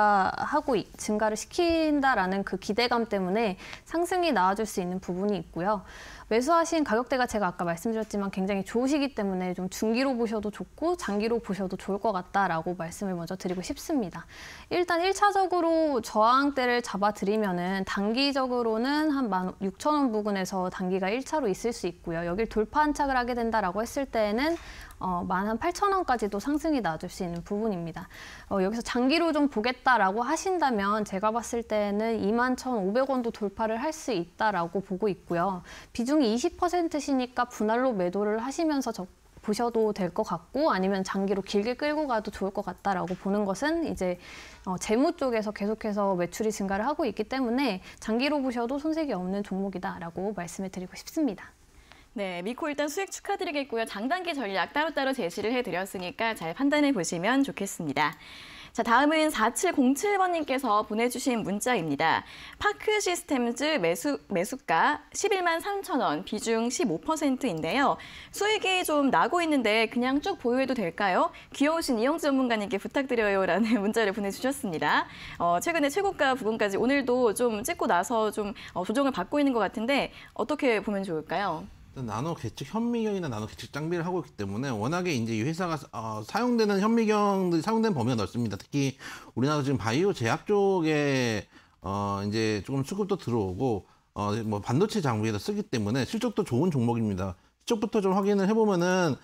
C: 증가를 시킨다라는 그 기대감 때문에 상승이 나와줄 수 있는 부분이 있고요. 매수하신 가격대가 제가 아까 말씀드렸지만 굉장히 좋으시기 때문에 좀 중기로 보셔도 좋고 장기로 보셔도 좋을 것 같다라고 말씀을 먼저 드리고 싶습니다. 일단 1차적으로 저항대를 잡아드리면은 단기적으로는 한 16,000원 부근에서 단기가 1차로 있을 수 있고요. 여길 돌파 안착을 하게 된다라고 했을 때에는 18,000원까지도 상승이 나와줄 수 있는 부분입니다. 여기서 장기로 좀 보겠다라고 하신다면 제가 봤을 때는 21,500원도 돌파를 할 수 있다라고 보고 있고요. 비중이 20%시니까 분할로 매도를 하시면서 보셔도 될 것 같고 아니면 장기로 길게 끌고 가도 좋을 것 같다라고 보는 것은 이제 재무 쪽에서 계속해서 매출이 증가를 하고 있기 때문에 장기로 보셔도 손색이 없는 종목이다라고 말씀을 드리고 싶습니다.
A: 네, 미코 일단 수익 축하드리겠고요. 장단기 전략 따로따로 제시를 해드렸으니까 잘 판단해 보시면 좋겠습니다. 자, 다음은 4707번님께서 보내주신 문자입니다. 파크 시스템즈 매수가 11만 3천원, 비중 15%인데요. 수익이 좀 나고 있는데 그냥 쭉 보유해도 될까요? 귀여우신 이영주 전문가님께 부탁드려요. 라는 문자를 보내주셨습니다. 최근에 최고가 부근까지 오늘도 좀 찍고 나서 좀 조정을 받고 있는 것 같은데 어떻게 보면 좋을까요?
B: 나노 계측 현미경이나 나노 계측 장비를 하고 있기 때문에 워낙에 이제 이 회사가 사용되는 현미경들이 사용되는 범위가 넓습니다. 특히 우리나라 지금 바이오 제약 쪽에 이제 조금 수급도 들어오고 뭐 반도체 장비에도 쓰기 때문에 실적도 좋은 종목입니다. 실적부터 좀 확인을 해보면은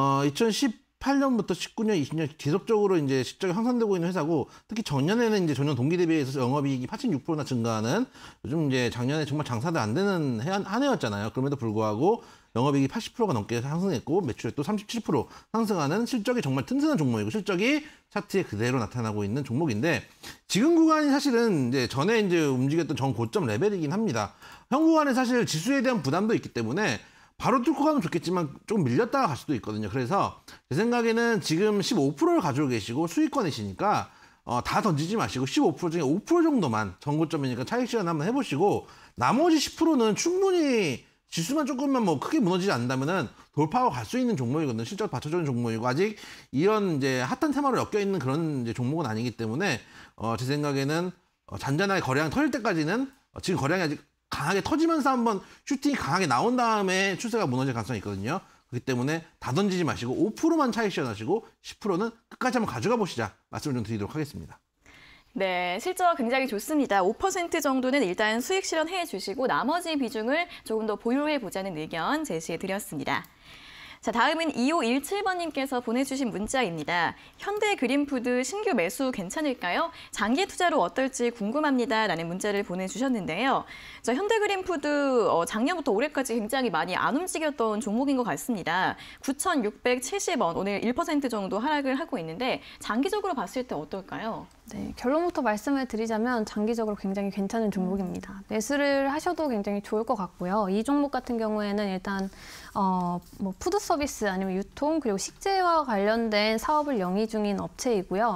B: 2018년부터 19년, 20년 지속적으로 이제 실적이 향상되고 있는 회사고 특히 전년에는 이제 전년 동기 대비해서 영업이익이 86%나 증가하는 요즘 이제 작년에 정말 장사도 안 되는 한 해였잖아요. 그럼에도 불구하고 영업이익이 80%가 넘게 상승했고 매출액도 37% 상승하는 실적이 정말 튼튼한 종목이고 실적이 차트에 그대로 나타나고 있는 종목인데 지금 구간이 사실은 이제 전에 이제 움직였던 전 고점 레벨이긴 합니다. 현 구간에 사실 지수에 대한 부담도 있기 때문에 바로 뚫고 가면 좋겠지만 조금 밀렸다가 갈 수도 있거든요. 그래서 제 생각에는 지금 15%를 가지고 계시고 수익권이시니까 다 던지지 마시고 15% 중에 5% 정도만 전고점이니까 차익 시간 한번 해보시고 나머지 10%는 충분히 지수만 조금만 뭐 크게 무너지지 않는다면은 돌파하고 갈 수 있는 종목이거든요. 실적 받쳐주는 종목이고 아직 이런 이제 핫한 테마로 엮여 있는 그런 이제 종목은 아니기 때문에 제 생각에는 잔잔하게 거래량 터질 때까지는 지금 거래량이 아직 강하게 터지면서 한번 슈팅이 강하게 나온 다음에 추세가 무너질 가능성이 있거든요. 그렇기 때문에 다 던지지 마시고 5%만 차익 실현하시고 10%는 끝까지 한번 가져가 보시자 말씀을 좀 드리도록 하겠습니다.
A: 네, 실적 굉장히 좋습니다. 5% 정도는 일단 수익 실현해 주시고 나머지 비중을 조금 더 보유해 보자는 의견 제시해 드렸습니다. 자, 다음은 2517번님께서 보내주신 문자입니다. 현대그린푸드 신규 매수 괜찮을까요? 장기 투자로 어떨지 궁금합니다. 라는 문자를 보내주셨는데요. 자, 현대그린푸드 작년부터 올해까지 굉장히 많이 안 움직였던 종목인 것 같습니다. 9,670원, 오늘 1% 정도 하락을 하고 있는데 장기적으로 봤을 때 어떨까요?
C: 네, 결론부터 말씀을 드리자면 장기적으로 굉장히 괜찮은 종목입니다. 매수를 하셔도 굉장히 좋을 것 같고요. 이 종목 같은 경우에는 일단 뭐 푸드 서비스 아니면 유통 그리고 식재와 관련된 사업을 영위 중인 업체이고요.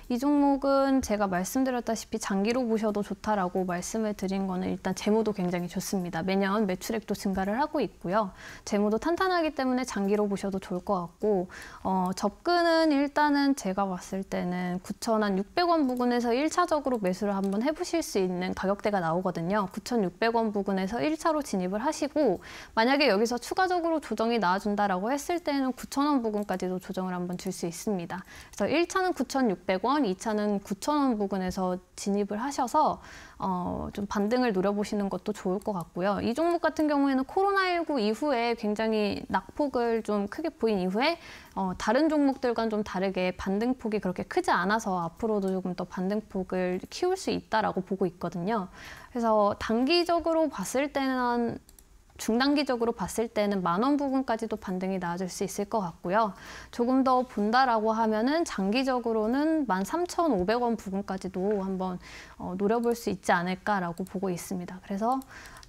C: 이 종목은 제가 말씀드렸다시피 장기로 보셔도 좋다라고 말씀을 드린 거는 일단 재무도 굉장히 좋습니다. 매년 매출액도 증가를 하고 있고요. 재무도 탄탄하기 때문에 장기로 보셔도 좋을 것 같고 접근은 일단은 제가 봤을 때는 9,600원 부근에서 1차적으로 매수를 한번 해보실 수 있는 가격대가 나오거든요. 9,600원 부근에서 1차로 진입을 하시고 만약에 여기서 추가적으로 조정이 나와준다라고 했을 때는 9,000원 부근까지도 조정을 한번 줄 수 있습니다. 그래서 1차는 9,600원, 2차는 9,000원 부근에서 진입을 하셔서 좀 반등을 노려보시는 것도 좋을 것 같고요. 이 종목 같은 경우에는 코로나19 이후에 굉장히 낙폭을 좀 크게 보인 이후에 다른 종목들과는 좀 다르게 반등폭이 그렇게 크지 않아서 앞으로도 조금 더 반등폭을 키울 수 있다라고 보고 있거든요. 그래서 단기적으로 봤을 때는 중단기적으로 봤을 때는 10,000원 부분까지도 반등이 나아질 수 있을 것 같고요. 조금 더 본다라고 하면은 장기적으로는 13,500원 부분까지도 한번 노려볼 수 있지 않을까라고 보고 있습니다. 그래서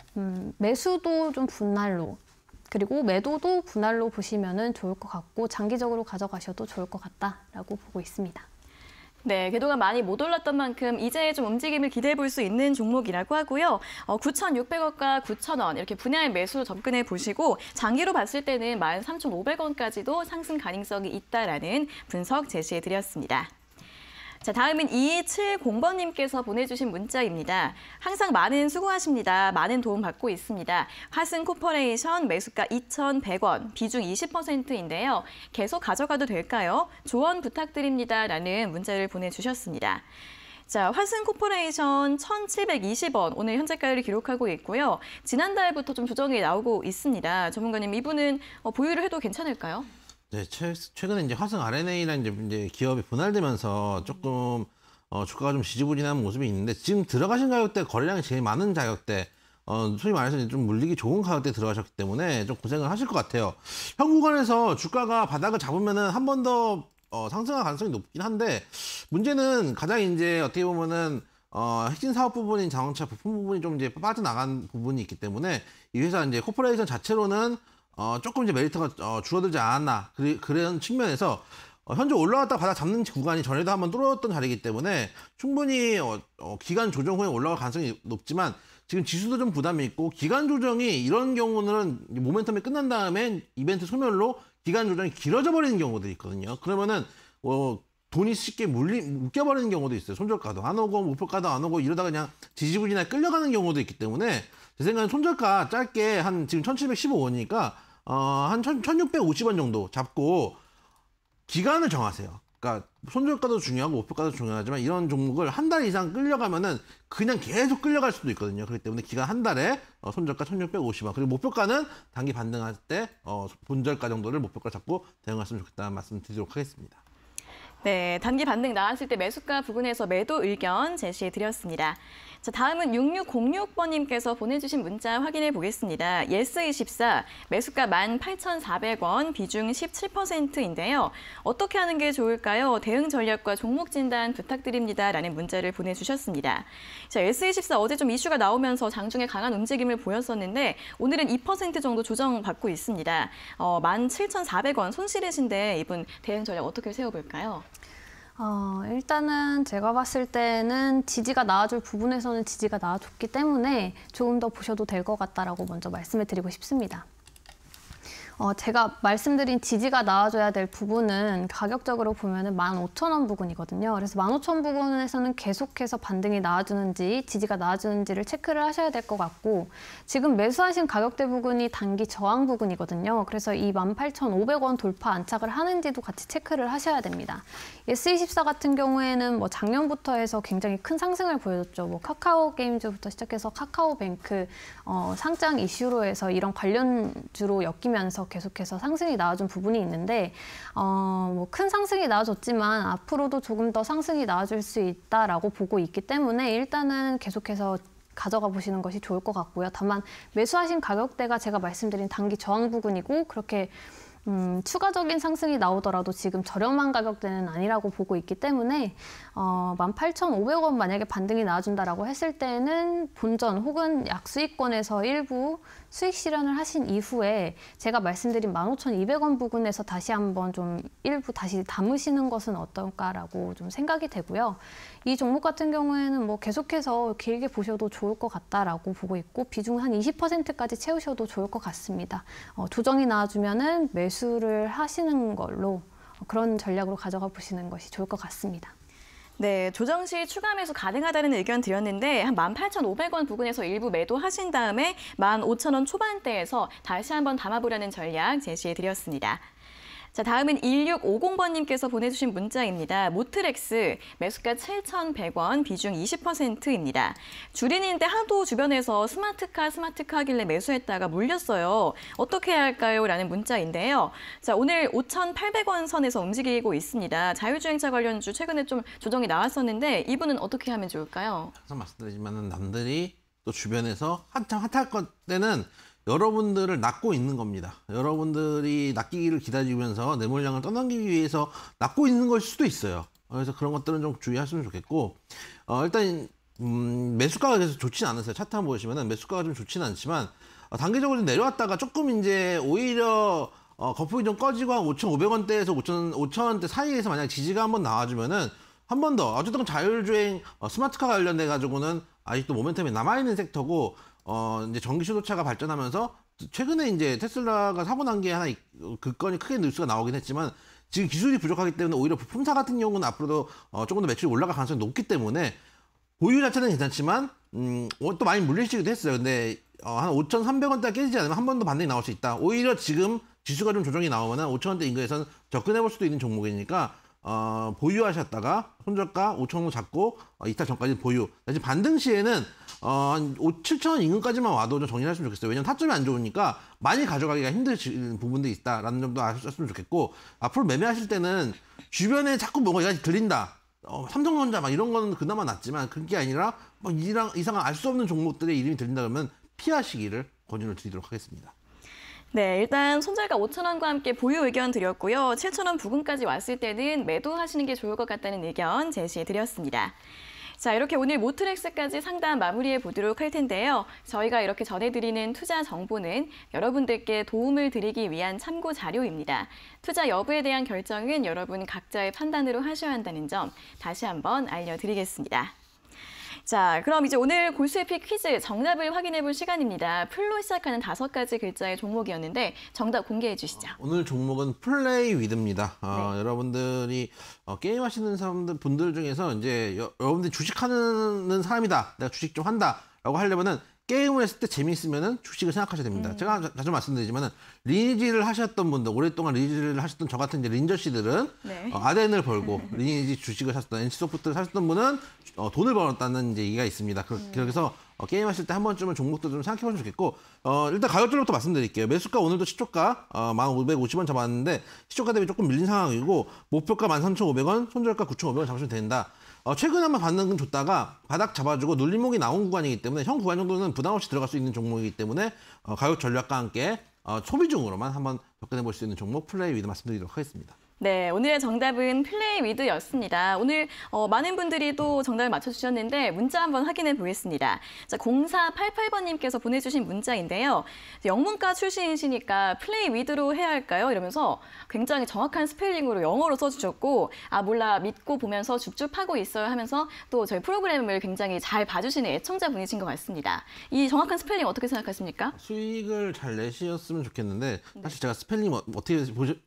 C: 매수도 좀 분할로 그리고 매도도 분할로 보시면은 좋을 것 같고 장기적으로 가져가셔도 좋을 것 같다라고 보고 있습니다.
A: 네, 그동안 많이 못 올랐던 만큼 이제 좀 움직임을 기대해 볼 수 있는 종목이라고 하고요. 9,600원과 9,000원 이렇게 분할 매수 접근해 보시고 장기로 봤을 때는 13,500원까지도 상승 가능성이 있다라는 분석 제시해 드렸습니다. 자, 다음은 2270번님께서 보내주신 문자입니다. 항상 많은 수고하십니다. 많은 도움 받고 있습니다. 화승코퍼레이션 매수가 2,100원, 비중 20%인데요. 계속 가져가도 될까요? 조언 부탁드립니다. 라는 문자를 보내주셨습니다. 자, 화승코퍼레이션 1,720원 오늘 현재가를 기록하고 있고요. 지난달부터 좀 조정이 나오고 있습니다. 전문가님, 이분은 보유를 해도 괜찮을까요?
B: 네, 최근에 이제 화승 RNA라는 이제 기업이 분할되면서 조금 주가가 좀 지지부진한 모습이 있는데 지금 들어가신 가격대 거래량이 제일 많은 가격대, 소위 말해서 좀 물리기 좋은 가격대에 들어가셨기 때문에 좀 고생을 하실 것 같아요. 현 구간에서 주가가 바닥을 잡으면은 한 번 더 상승할 가능성이 높긴 한데 문제는 가장 이제 어떻게 보면은 핵심 사업 부분인 자동차 부품 부분이 좀 이제 빠져나간 부분이 있기 때문에 이 회사 이제 코퍼레이션 자체로는 조금 이제 메리트가 줄어들지 않았나 그런 측면에서 현재 올라갔다 바닥 잡는 구간이 전에도 한번 뚫었던 자리이기 때문에 충분히 기간 조정 후에 올라갈 가능성이 높지만 지금 지수도 좀 부담이 있고 기간 조정이 이런 경우는 모멘텀이 끝난 다음에 이벤트 소멸로 기간 조정이 길어져 버리는 경우도 있거든요. 그러면은 돈이 쉽게 묶여버리는 경우도 있어요. 손절가도 안 오고 목표가도 안 오고 이러다가 그냥 지지부진하게 끌려가는 경우도 있기 때문에 제 생각엔 손절가 짧게 한 지금 1,715원이니까 한 1,650원 정도 잡고 기간을 정하세요. 그러니까 손절가도 중요하고 목표가도 중요하지만 이런 종목을 한 달 이상 끌려가면은 그냥 계속 끌려갈 수도 있거든요. 그렇기 때문에 기간 한 달에 손절가 1,650원 그리고 목표가는 단기 반등할 때 본절가 정도를 목표가 잡고 대응했으면 좋겠다는 말씀 드리도록 하겠습니다.
A: 네, 단기 반등 나왔을 때 매수가 부근에서 매도 의견 제시해 드렸습니다. 자, 다음은 6606번님께서 보내주신 문자 확인해 보겠습니다. 예스24 매수가 18,400원, 비중 17%인데요. 어떻게 하는 게 좋을까요? 대응 전략과 종목 진단 부탁드립니다. 라는 문자를 보내주셨습니다. 자, 예스24 어제 좀 이슈가 나오면서 장중에 강한 움직임을 보였었는데 오늘은 2% 정도 조정받고 있습니다. 17,400원 손실이신데 이분 대응 전략 어떻게 세워볼까요?
C: 일단은 제가 봤을 때는 지지가 나와줄 부분에서는 지지가 나와줬기 때문에 조금 더 보셔도 될 것 같다라고 먼저 말씀을 드리고 싶습니다. 제가 말씀드린 지지가 나와줘야 될 부분은 가격적으로 보면은 15,000원 부근이거든요. 그래서 15,000원 부근에서는 계속해서 반등이 나와주는지 지지가 나와주는지를 체크를 하셔야 될 것 같고 지금 매수하신 가격대 부근이 단기 저항 부근이거든요. 그래서 이 18,500원 돌파 안착을 하는지도 같이 체크를 하셔야 됩니다. 예스24 같은 경우에는 뭐 작년부터 해서 굉장히 큰 상승을 보여줬죠. 뭐 카카오 게임즈부터 시작해서 카카오뱅크 상장 이슈로 해서 이런 관련주로 엮이면서 계속해서 상승이 나와준 부분이 있는데 뭐 큰 상승이 나와줬지만 앞으로도 조금 더 상승이 나와줄 수 있다라고 보고 있기 때문에 일단은 계속해서 가져가 보시는 것이 좋을 것 같고요. 다만 매수하신 가격대가 제가 말씀드린 단기 저항 부근이고 그렇게 추가적인 상승이 나오더라도 지금 저렴한 가격대는 아니라고 보고 있기 때문에 18,500원 만약에 반등이 나와준다라고 했을 때는 본전 혹은 약수익권에서 일부 수익 실현을 하신 이후에 제가 말씀드린 15,200원 부근에서 다시 한번 좀 일부 다시 담으시는 것은 어떨까라고 좀 생각이 되고요. 이 종목 같은 경우에는 뭐 계속해서 길게 보셔도 좋을 것 같다라고 보고 있고 비중 한 20%까지 채우셔도 좋을 것 같습니다. 조정이 나와주면은 매수를 하시는 걸로 그런 전략으로 가져가 보시는 것이 좋을 것 같습니다.
A: 네, 조정 시 추가 매수 가능하다는 의견 드렸는데 한 18,500원 부근에서 일부 매도하신 다음에 15,000원 초반대에서 다시 한번 담아보려는 전략 제시해 드렸습니다. 자, 다음은 1650번님께서 보내주신 문자입니다. 모트렉스 매수가 7,100원, 비중 20%입니다. 주린인데 하도 주변에서 스마트카 하길래 매수했다가 물렸어요. 어떻게 해야 할까요? 라는 문자인데요. 자, 오늘 5,800원 선에서 움직이고 있습니다. 자율주행차 관련주 최근에 좀 조정이 나왔었는데 이분은 어떻게 하면 좋을까요?
B: 항상 말씀드리지만 남들이 또 주변에서 한참 핫할 때는 여러분들을 낚고 있는 겁니다. 여러분들이 낚이기를 기다리면서 내 물량을 떠넘기기 위해서 낚고 있는 걸 수도 있어요. 그래서 그런 것들은 좀 주의하시면 좋겠고 일단 매수가가 계속 좋지는 않으세요. 차트 한번 보시면은 매수가가 좀 좋지는 않지만 단기적으로 좀 내려왔다가 조금 이제 오히려 거품이 좀 꺼지고 한 5,500원대에서 5,000원대 사이에서 만약 지지가 한번 나와주면은 한 번 더 어쨌든 자율주행 스마트카 관련돼 가지고는 아직도 모멘텀이 남아있는 섹터고 이제 전기 수소차가 발전하면서 최근에 이제 테슬라가 사고 난 게 하나 그 건이 크게 뉴스가 나오긴 했지만 지금 기술이 부족하기 때문에 오히려 부품사 같은 경우는 앞으로도 조금 더 매출이 올라갈 가능성이 높기 때문에 보유 자체는 괜찮지만 또 많이 물리시기도 했어요. 근데 한 5,300원대 깨지지 않으면 한 번 더 반등이 나올 수 있다. 오히려 지금 지수가 좀 조정이 나오면은 5,000원대 인근에서는 접근해 볼 수도 있는 종목이니까 보유하셨다가 손절가 5,000원 잡고 이탈 전까지 보유. 다시 반등 시에는 7,000원 인근까지만 와도 좀 정리를 하시면 좋겠어요. 왜냐면 타점이 안 좋으니까 많이 가져가기가 힘든 부분도 있다라는 점도 아셨으면 좋겠고 앞으로 매매하실 때는 주변에 자꾸 뭔가 들린다. 삼성전자 막 이런 거는 그나마 낫지만 그게 아니라 막 이상한 알 수 없는 종목들의 이름이 들린다 그러면 피하시기를 권유를 드리도록 하겠습니다.
A: 네, 일단 손절가 5,000원과 함께 보유 의견 드렸고요. 7,000원 부근까지 왔을 때는 매도하시는 게 좋을 것 같다는 의견 제시해 드렸습니다. 자, 이렇게 오늘 모트렉스까지 상담 마무리해 보도록 할 텐데요. 저희가 이렇게 전해드리는 투자 정보는 여러분들께 도움을 드리기 위한 참고 자료입니다. 투자 여부에 대한 결정은 여러분 각자의 판단으로 하셔야 한다는 점 다시 한번 알려드리겠습니다. 자, 그럼 이제 오늘 골수의 픽 퀴즈 정답을 확인해 볼 시간입니다. 풀로 시작하는 5가지 글자의 종목이었는데 정답 공개해 주시죠.
B: 오늘 종목은 플레이 위드입니다.
A: 네.
B: 여러분들이 게임 하시는 분들 중에서 이제 여러분들이 주식하는 사람이다. 내가 주식 좀 한다라고 하려면은 게임을 했을 때 재미있으면은 주식을 생각하셔야 됩니다. 제가 자주 말씀드리지만은 리니지를 하셨던 분들, 오랫동안 리니지를 하셨던 저 같은 이제 린저 씨들은
A: 네.
B: 아덴을 벌고 리니지 주식을 사셨던 NC소프트를 사셨던 분은 돈을 벌었다는 이제 얘기가 있습니다. 그래서 게임 하실 때 한 번쯤은 종목도 좀 생각해 보시면 좋겠고 일단 가격적으로부터 말씀드릴게요. 매수가 오늘도 시초가 1,550원 잡았는데 시초가 대비 조금 밀린 상황이고 목표가 13,500원, 손절가 9,500원 잡으시면 된다. 최근에 한번 반등은 줬다가 바닥 잡아주고 눌림목이 나온 구간이기 때문에 현 구간 정도는 부담 없이 들어갈 수 있는 종목이기 때문에 가격 전략과 함께 소비중으로만 한번 접근해 볼 수 있는 종목 플레이 위드 말씀드리도록 하겠습니다.
A: 네, 오늘의 정답은 플레이 위드였습니다. 오늘 많은 분들이 또 정답을 맞춰주셨는데 문자 한번 확인해 보겠습니다. 자, 0488번님께서 보내주신 문자인데요. 영문과 출신이시니까 플레이 위드로 해야 할까요? 이러면서 굉장히 정확한 스펠링으로 영어로 써주셨고 몰라 믿고 보면서 쭉쭉 파고 있어요 하면서 또 저희 프로그램을 굉장히 잘 봐주시는 애청자분이신 것 같습니다. 이 정확한 스펠링 어떻게 생각하십니까?
B: 수익을 잘 내셨으면 좋겠는데 사실 제가 스펠링 어떻게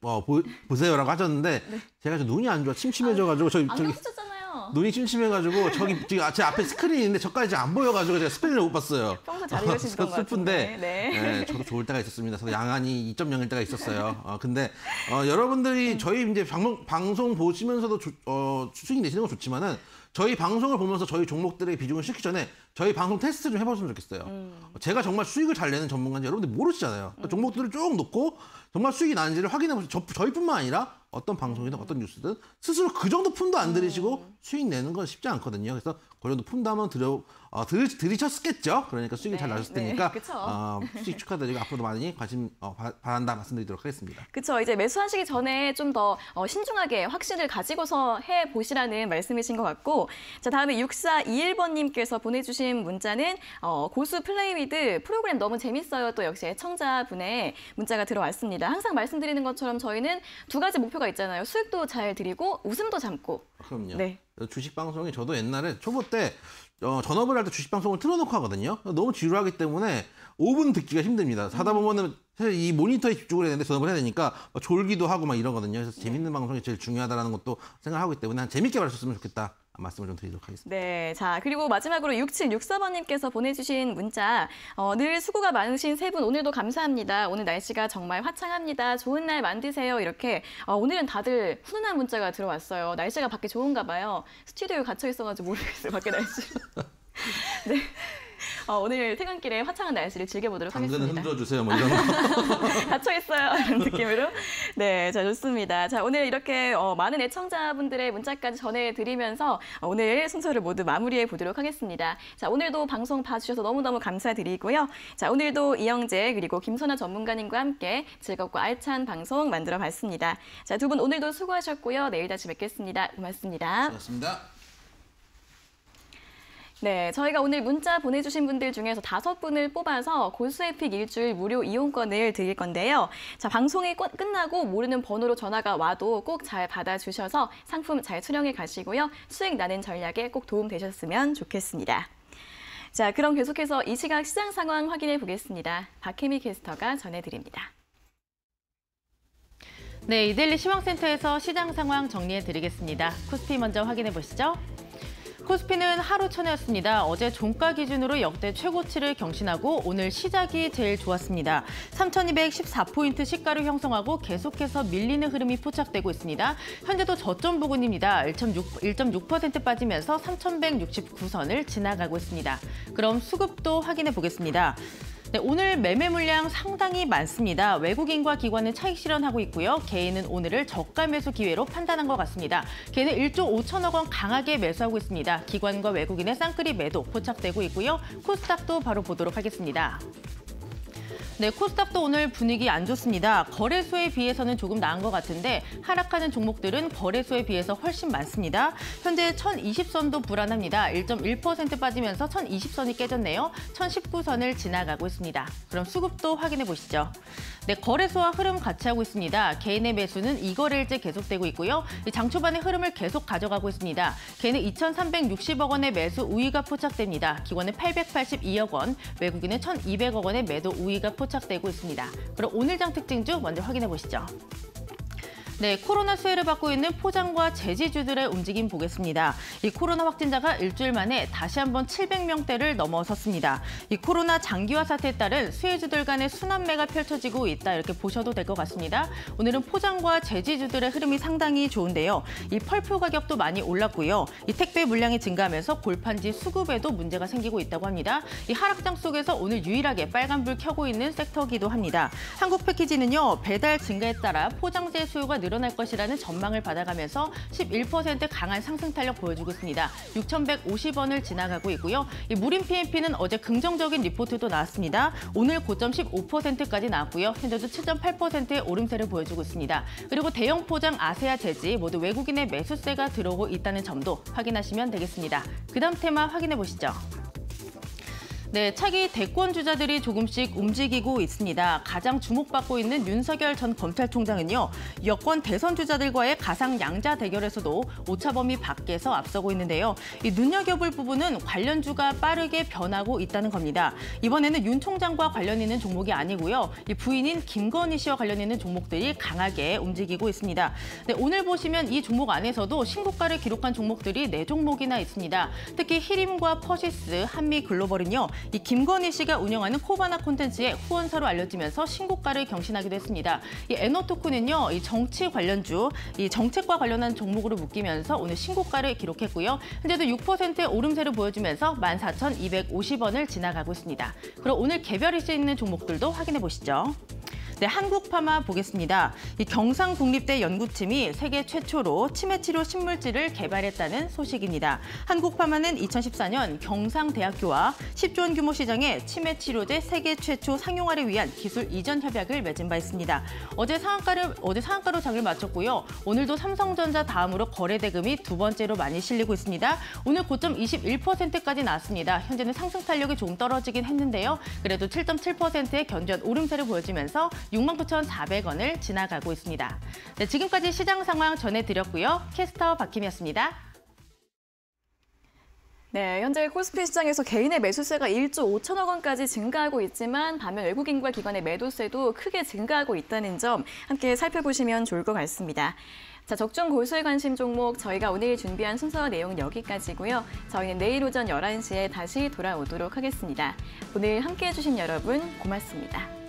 B: 보세요라고 하셨는데
A: 네.
B: 제가 좀 눈이 안 좋아 침침해져가지고 저기
A: 쓰셨잖아요.
B: 눈이 침침해가지고 저기 제 앞에 스크린이 있는데 저까지 안 보여가지고 제가 스펠링을 못 봤어요.
A: 평소 잘 읽으시던 것
B: 슬픈데
A: 같은데.
B: 네, 저도 좋을 때가 있었습니다. 저도 양안이 2.0일 때가 있었어요. 근데 여러분들이 저희 이제 방송 보시면서도 수익 내시는 건 좋지만은 저희 방송을 보면서 저희 종목들의 비중을 싣기 전에 저희 방송 테스트 좀 해보시면 좋겠어요. 제가 정말 수익을 잘 내는 전문가인지 여러분들이 모르시잖아요. 그러니까 종목들을 쭉 놓고 정말 수익이 나는지를 확인해보세요. 저희뿐만 아니라 어떤 방송이든 어떤 뉴스든 스스로 그 정도 품도 안 들이시고 수익 내는 건 쉽지 않거든요. 그래서 거래도 푼다 한번 들이쳤겠죠. 그러니까 수익이 잘 나셨을 테니까 수익 축하드리고 앞으로도 많이 관심 바란다 말씀드리도록 하겠습니다.
A: 그렇죠. 이제 매수하시기 전에 좀 더 신중하게 확신을 가지고서 해보시라는 말씀이신 것 같고, 자, 다음에 6421번님께서 보내주신 문자는 고수 플레이위드 프로그램 너무 재밌어요. 또 역시 애청자분의 문자가 들어왔습니다. 항상 말씀드리는 것처럼 저희는 두 가지 목표가 있잖아요. 수익도 잘 드리고 웃음도 담고.
B: 그럼요.
A: 네.
B: 주식 방송이 저도 옛날에 초보 때 전업을 할 때 주식 방송을 틀어놓고 하거든요. 너무 지루하기 때문에 5분 듣기가 힘듭니다. 사다 보면은 사실 이 모니터에 집중을 해야 되는데 전업을 해야 되니까 졸기도 하고 막 이러거든요. 그래서 재밌는 방송이 제일 중요하다는 것도 생각하고 있기 때문에 재밌게 말하셨으면 좋겠다. 말씀을 좀 드리도록 하겠습니다.
A: 네, 자 그리고 마지막으로 6764번님께서 보내주신 문자, 늘 수고가 많으신 세 분 오늘도 감사합니다. 오늘 날씨가 정말 화창합니다. 좋은 날 만드세요. 이렇게 오늘은 다들 훈훈한 문자가 들어왔어요. 날씨가 밖에 좋은가 봐요. 스튜디오에 gat혀 있어가지고 모르겠어요. 밖에 날씨. 네. 오늘 퇴근길에 화창한 날씨를 즐겨보도록 하겠습니다.
B: 당근 흔들어주세요, 뭐 이런 거.
A: 갇혀있어요. 이런 느낌으로. 네, 자 좋습니다. 자 오늘 이렇게 많은 애청자분들의 문자까지 전해드리면서 오늘 순서를 모두 마무리해 보도록 하겠습니다. 자 오늘도 방송 봐주셔서 너무너무 감사드리고요. 자 오늘도 이영재 그리고 김선아 전문가님과 함께 즐겁고 알찬 방송 만들어봤습니다. 자 두 분 오늘도 수고하셨고요. 내일 다시 뵙겠습니다. 고맙습니다.
B: 고맙습니다.
A: 네, 저희가 오늘 문자 보내주신 분들 중에서 5분을 뽑아서 고수에픽 일주일 무료 이용권을 드릴 건데요. 자, 방송이 끝나고 모르는 번호로 전화가 와도 꼭 잘 받아주셔서 상품 잘 수령해 가시고요. 수익 나는 전략에 꼭 도움 되셨으면 좋겠습니다. 자, 그럼 계속해서 이 시각 시장 상황 확인해 보겠습니다. 박혜미 캐스터가 전해드립니다.
D: 네, 이데일리 시황센터에서 시장 상황 정리해 드리겠습니다. 코스피 먼저 확인해 보시죠. 코스피는 하루 천혜였습니다. 어제 종가 기준으로 역대 최고치를 경신하고 오늘 시작이 제일 좋았습니다. 3,214포인트 시가를 형성하고 계속해서 밀리는 흐름이 포착되고 있습니다. 현재도 저점 부근입니다. 1.6% 빠지면서 3,169선을 지나가고 있습니다. 그럼 수급도 확인해 보겠습니다. 네, 오늘 매매 물량 상당히 많습니다. 외국인과 기관은 차익 실현하고 있고요. 개인은 오늘을 저가 매수 기회로 판단한 것 같습니다. 개인은 1조 5천억 원 강하게 매수하고 있습니다. 기관과 외국인의 쌍끌이 매도 포착되고 있고요. 코스닥도 바로 보도록 하겠습니다. 네, 코스닥도 오늘 분위기 안 좋습니다. 거래소에 비해서는 조금 나은 것 같은데 하락하는 종목들은 거래소에 비해서 훨씬 많습니다. 현재 1020선도 불안합니다. 1.1% 빠지면서 1020선이 깨졌네요. 1019선을 지나가고 있습니다. 그럼 수급도 확인해 보시죠. 네, 거래소와 흐름 같이 하고 있습니다. 개인의 매수는 2거래일째 계속되고 있고요. 장 초반의 흐름을 계속 가져가고 있습니다. 개인은 2,360억 원의 매수 우위가 포착됩니다. 기관은 882억 원, 외국인은 1,200억 원의 매도 우위가 포착되고 있습니다. 그럼 오늘 장 특징주 먼저 확인해 보시죠. 네, 코로나 수혜를 받고 있는 포장과 제지주들의 움직임 보겠습니다. 이 코로나 확진자가 일주일 만에 다시 한번 700명대를 넘어섰습니다. 이 코로나 장기화 사태에 따른 수혜주들 간의 순환매가 펼쳐지고 있다 이렇게 보셔도 될 것 같습니다. 오늘은 포장과 제지주들의 흐름이 상당히 좋은데요. 이 펄프 가격도 많이 올랐고요. 이 택배 물량이 증가하면서 골판지 수급에도 문제가 생기고 있다고 합니다. 이 하락장 속에서 오늘 유일하게 빨간불 켜고 있는 섹터기도 합니다. 한국 패키지는요, 배달 증가에 따라 포장재 수요가 늘어날 것이라는 전망을 받아가면서 11% 강한 상승 탄력 보여주고 있습니다. 6,150원을 지나가고 있고요. 이 무림 PMP는 어제 긍정적인 리포트도 나왔습니다. 오늘 고점 15%까지 나왔고요. 현재도 7.8%의 오름세를 보여주고 있습니다. 그리고 대형 포장 아세아 제지 모두 외국인의 매수세가 들어오고 있다는 점도 확인하시면 되겠습니다. 그 다음 테마 확인해 보시죠. 네, 차기 대권 주자들이 조금씩 움직이고 있습니다. 가장 주목받고 있는 윤석열 전 검찰총장은요, 여권 대선 주자들과의 가상 양자 대결에서도 오차 범위 밖에서 앞서고 있는데요. 이 눈여겨볼 부분은 관련주가 빠르게 변하고 있다는 겁니다. 이번에는 윤 총장과 관련 있는 종목이 아니고요. 이 부인인 김건희 씨와 관련 있는 종목들이 강하게 움직이고 있습니다. 네, 오늘 보시면 이 종목 안에서도 신고가를 기록한 종목들이 4종목이나 있습니다. 특히 히림과 퍼시스, 한미글로벌은요. 이 김건희 씨가 운영하는 코바나 콘텐츠의 후원사로 알려지면서 신고가를 경신하기도 했습니다. 이 에너토크는요, 이 정치 관련주, 이 정책과 관련한 종목으로 묶이면서 오늘 신고가를 기록했고요. 현재도 6%의 오름세를 보여주면서 14,250원을 지나가고 있습니다. 그럼 오늘 개별 이슈 있는 종목들도 확인해 보시죠. 네, 한국파마 보겠습니다. 이 경상국립대 연구팀이 세계 최초로 치매치료 신물질을 개발했다는 소식입니다. 한국파마는 2014년 경상대학교와 10조 원 규모 시장의 치매치료제 세계 최초 상용화를 위한 기술 이전 협약을 맺은 바 있습니다. 어제 상한가로 장을 마쳤고요. 오늘도 삼성전자 다음으로 거래 대금이 두 번째로 많이 실리고 있습니다. 오늘 고점 21%까지 나왔습니다. 현재는 상승 탄력이 조금 떨어지긴 했는데요. 그래도 7.7%의 견조한 오름세를 보여주면서 69,400원을 지나가고 있습니다. 네, 지금까지 시장 상황 전해드렸고요. 캐스터 박힘이었습니다.
A: 네, 현재 코스피 시장에서 개인의 매수세가 1조 5천억 원까지 증가하고 있지만 반면 외국인과 기관의 매도세도 크게 증가하고 있다는 점 함께 살펴보시면 좋을 것 같습니다. 자, 적중 고수에 관심 종목 저희가 오늘 준비한 순서 내용 여기까지고요. 저희는 내일 오전 11시에 다시 돌아오도록 하겠습니다. 오늘 함께해 주신 여러분 고맙습니다.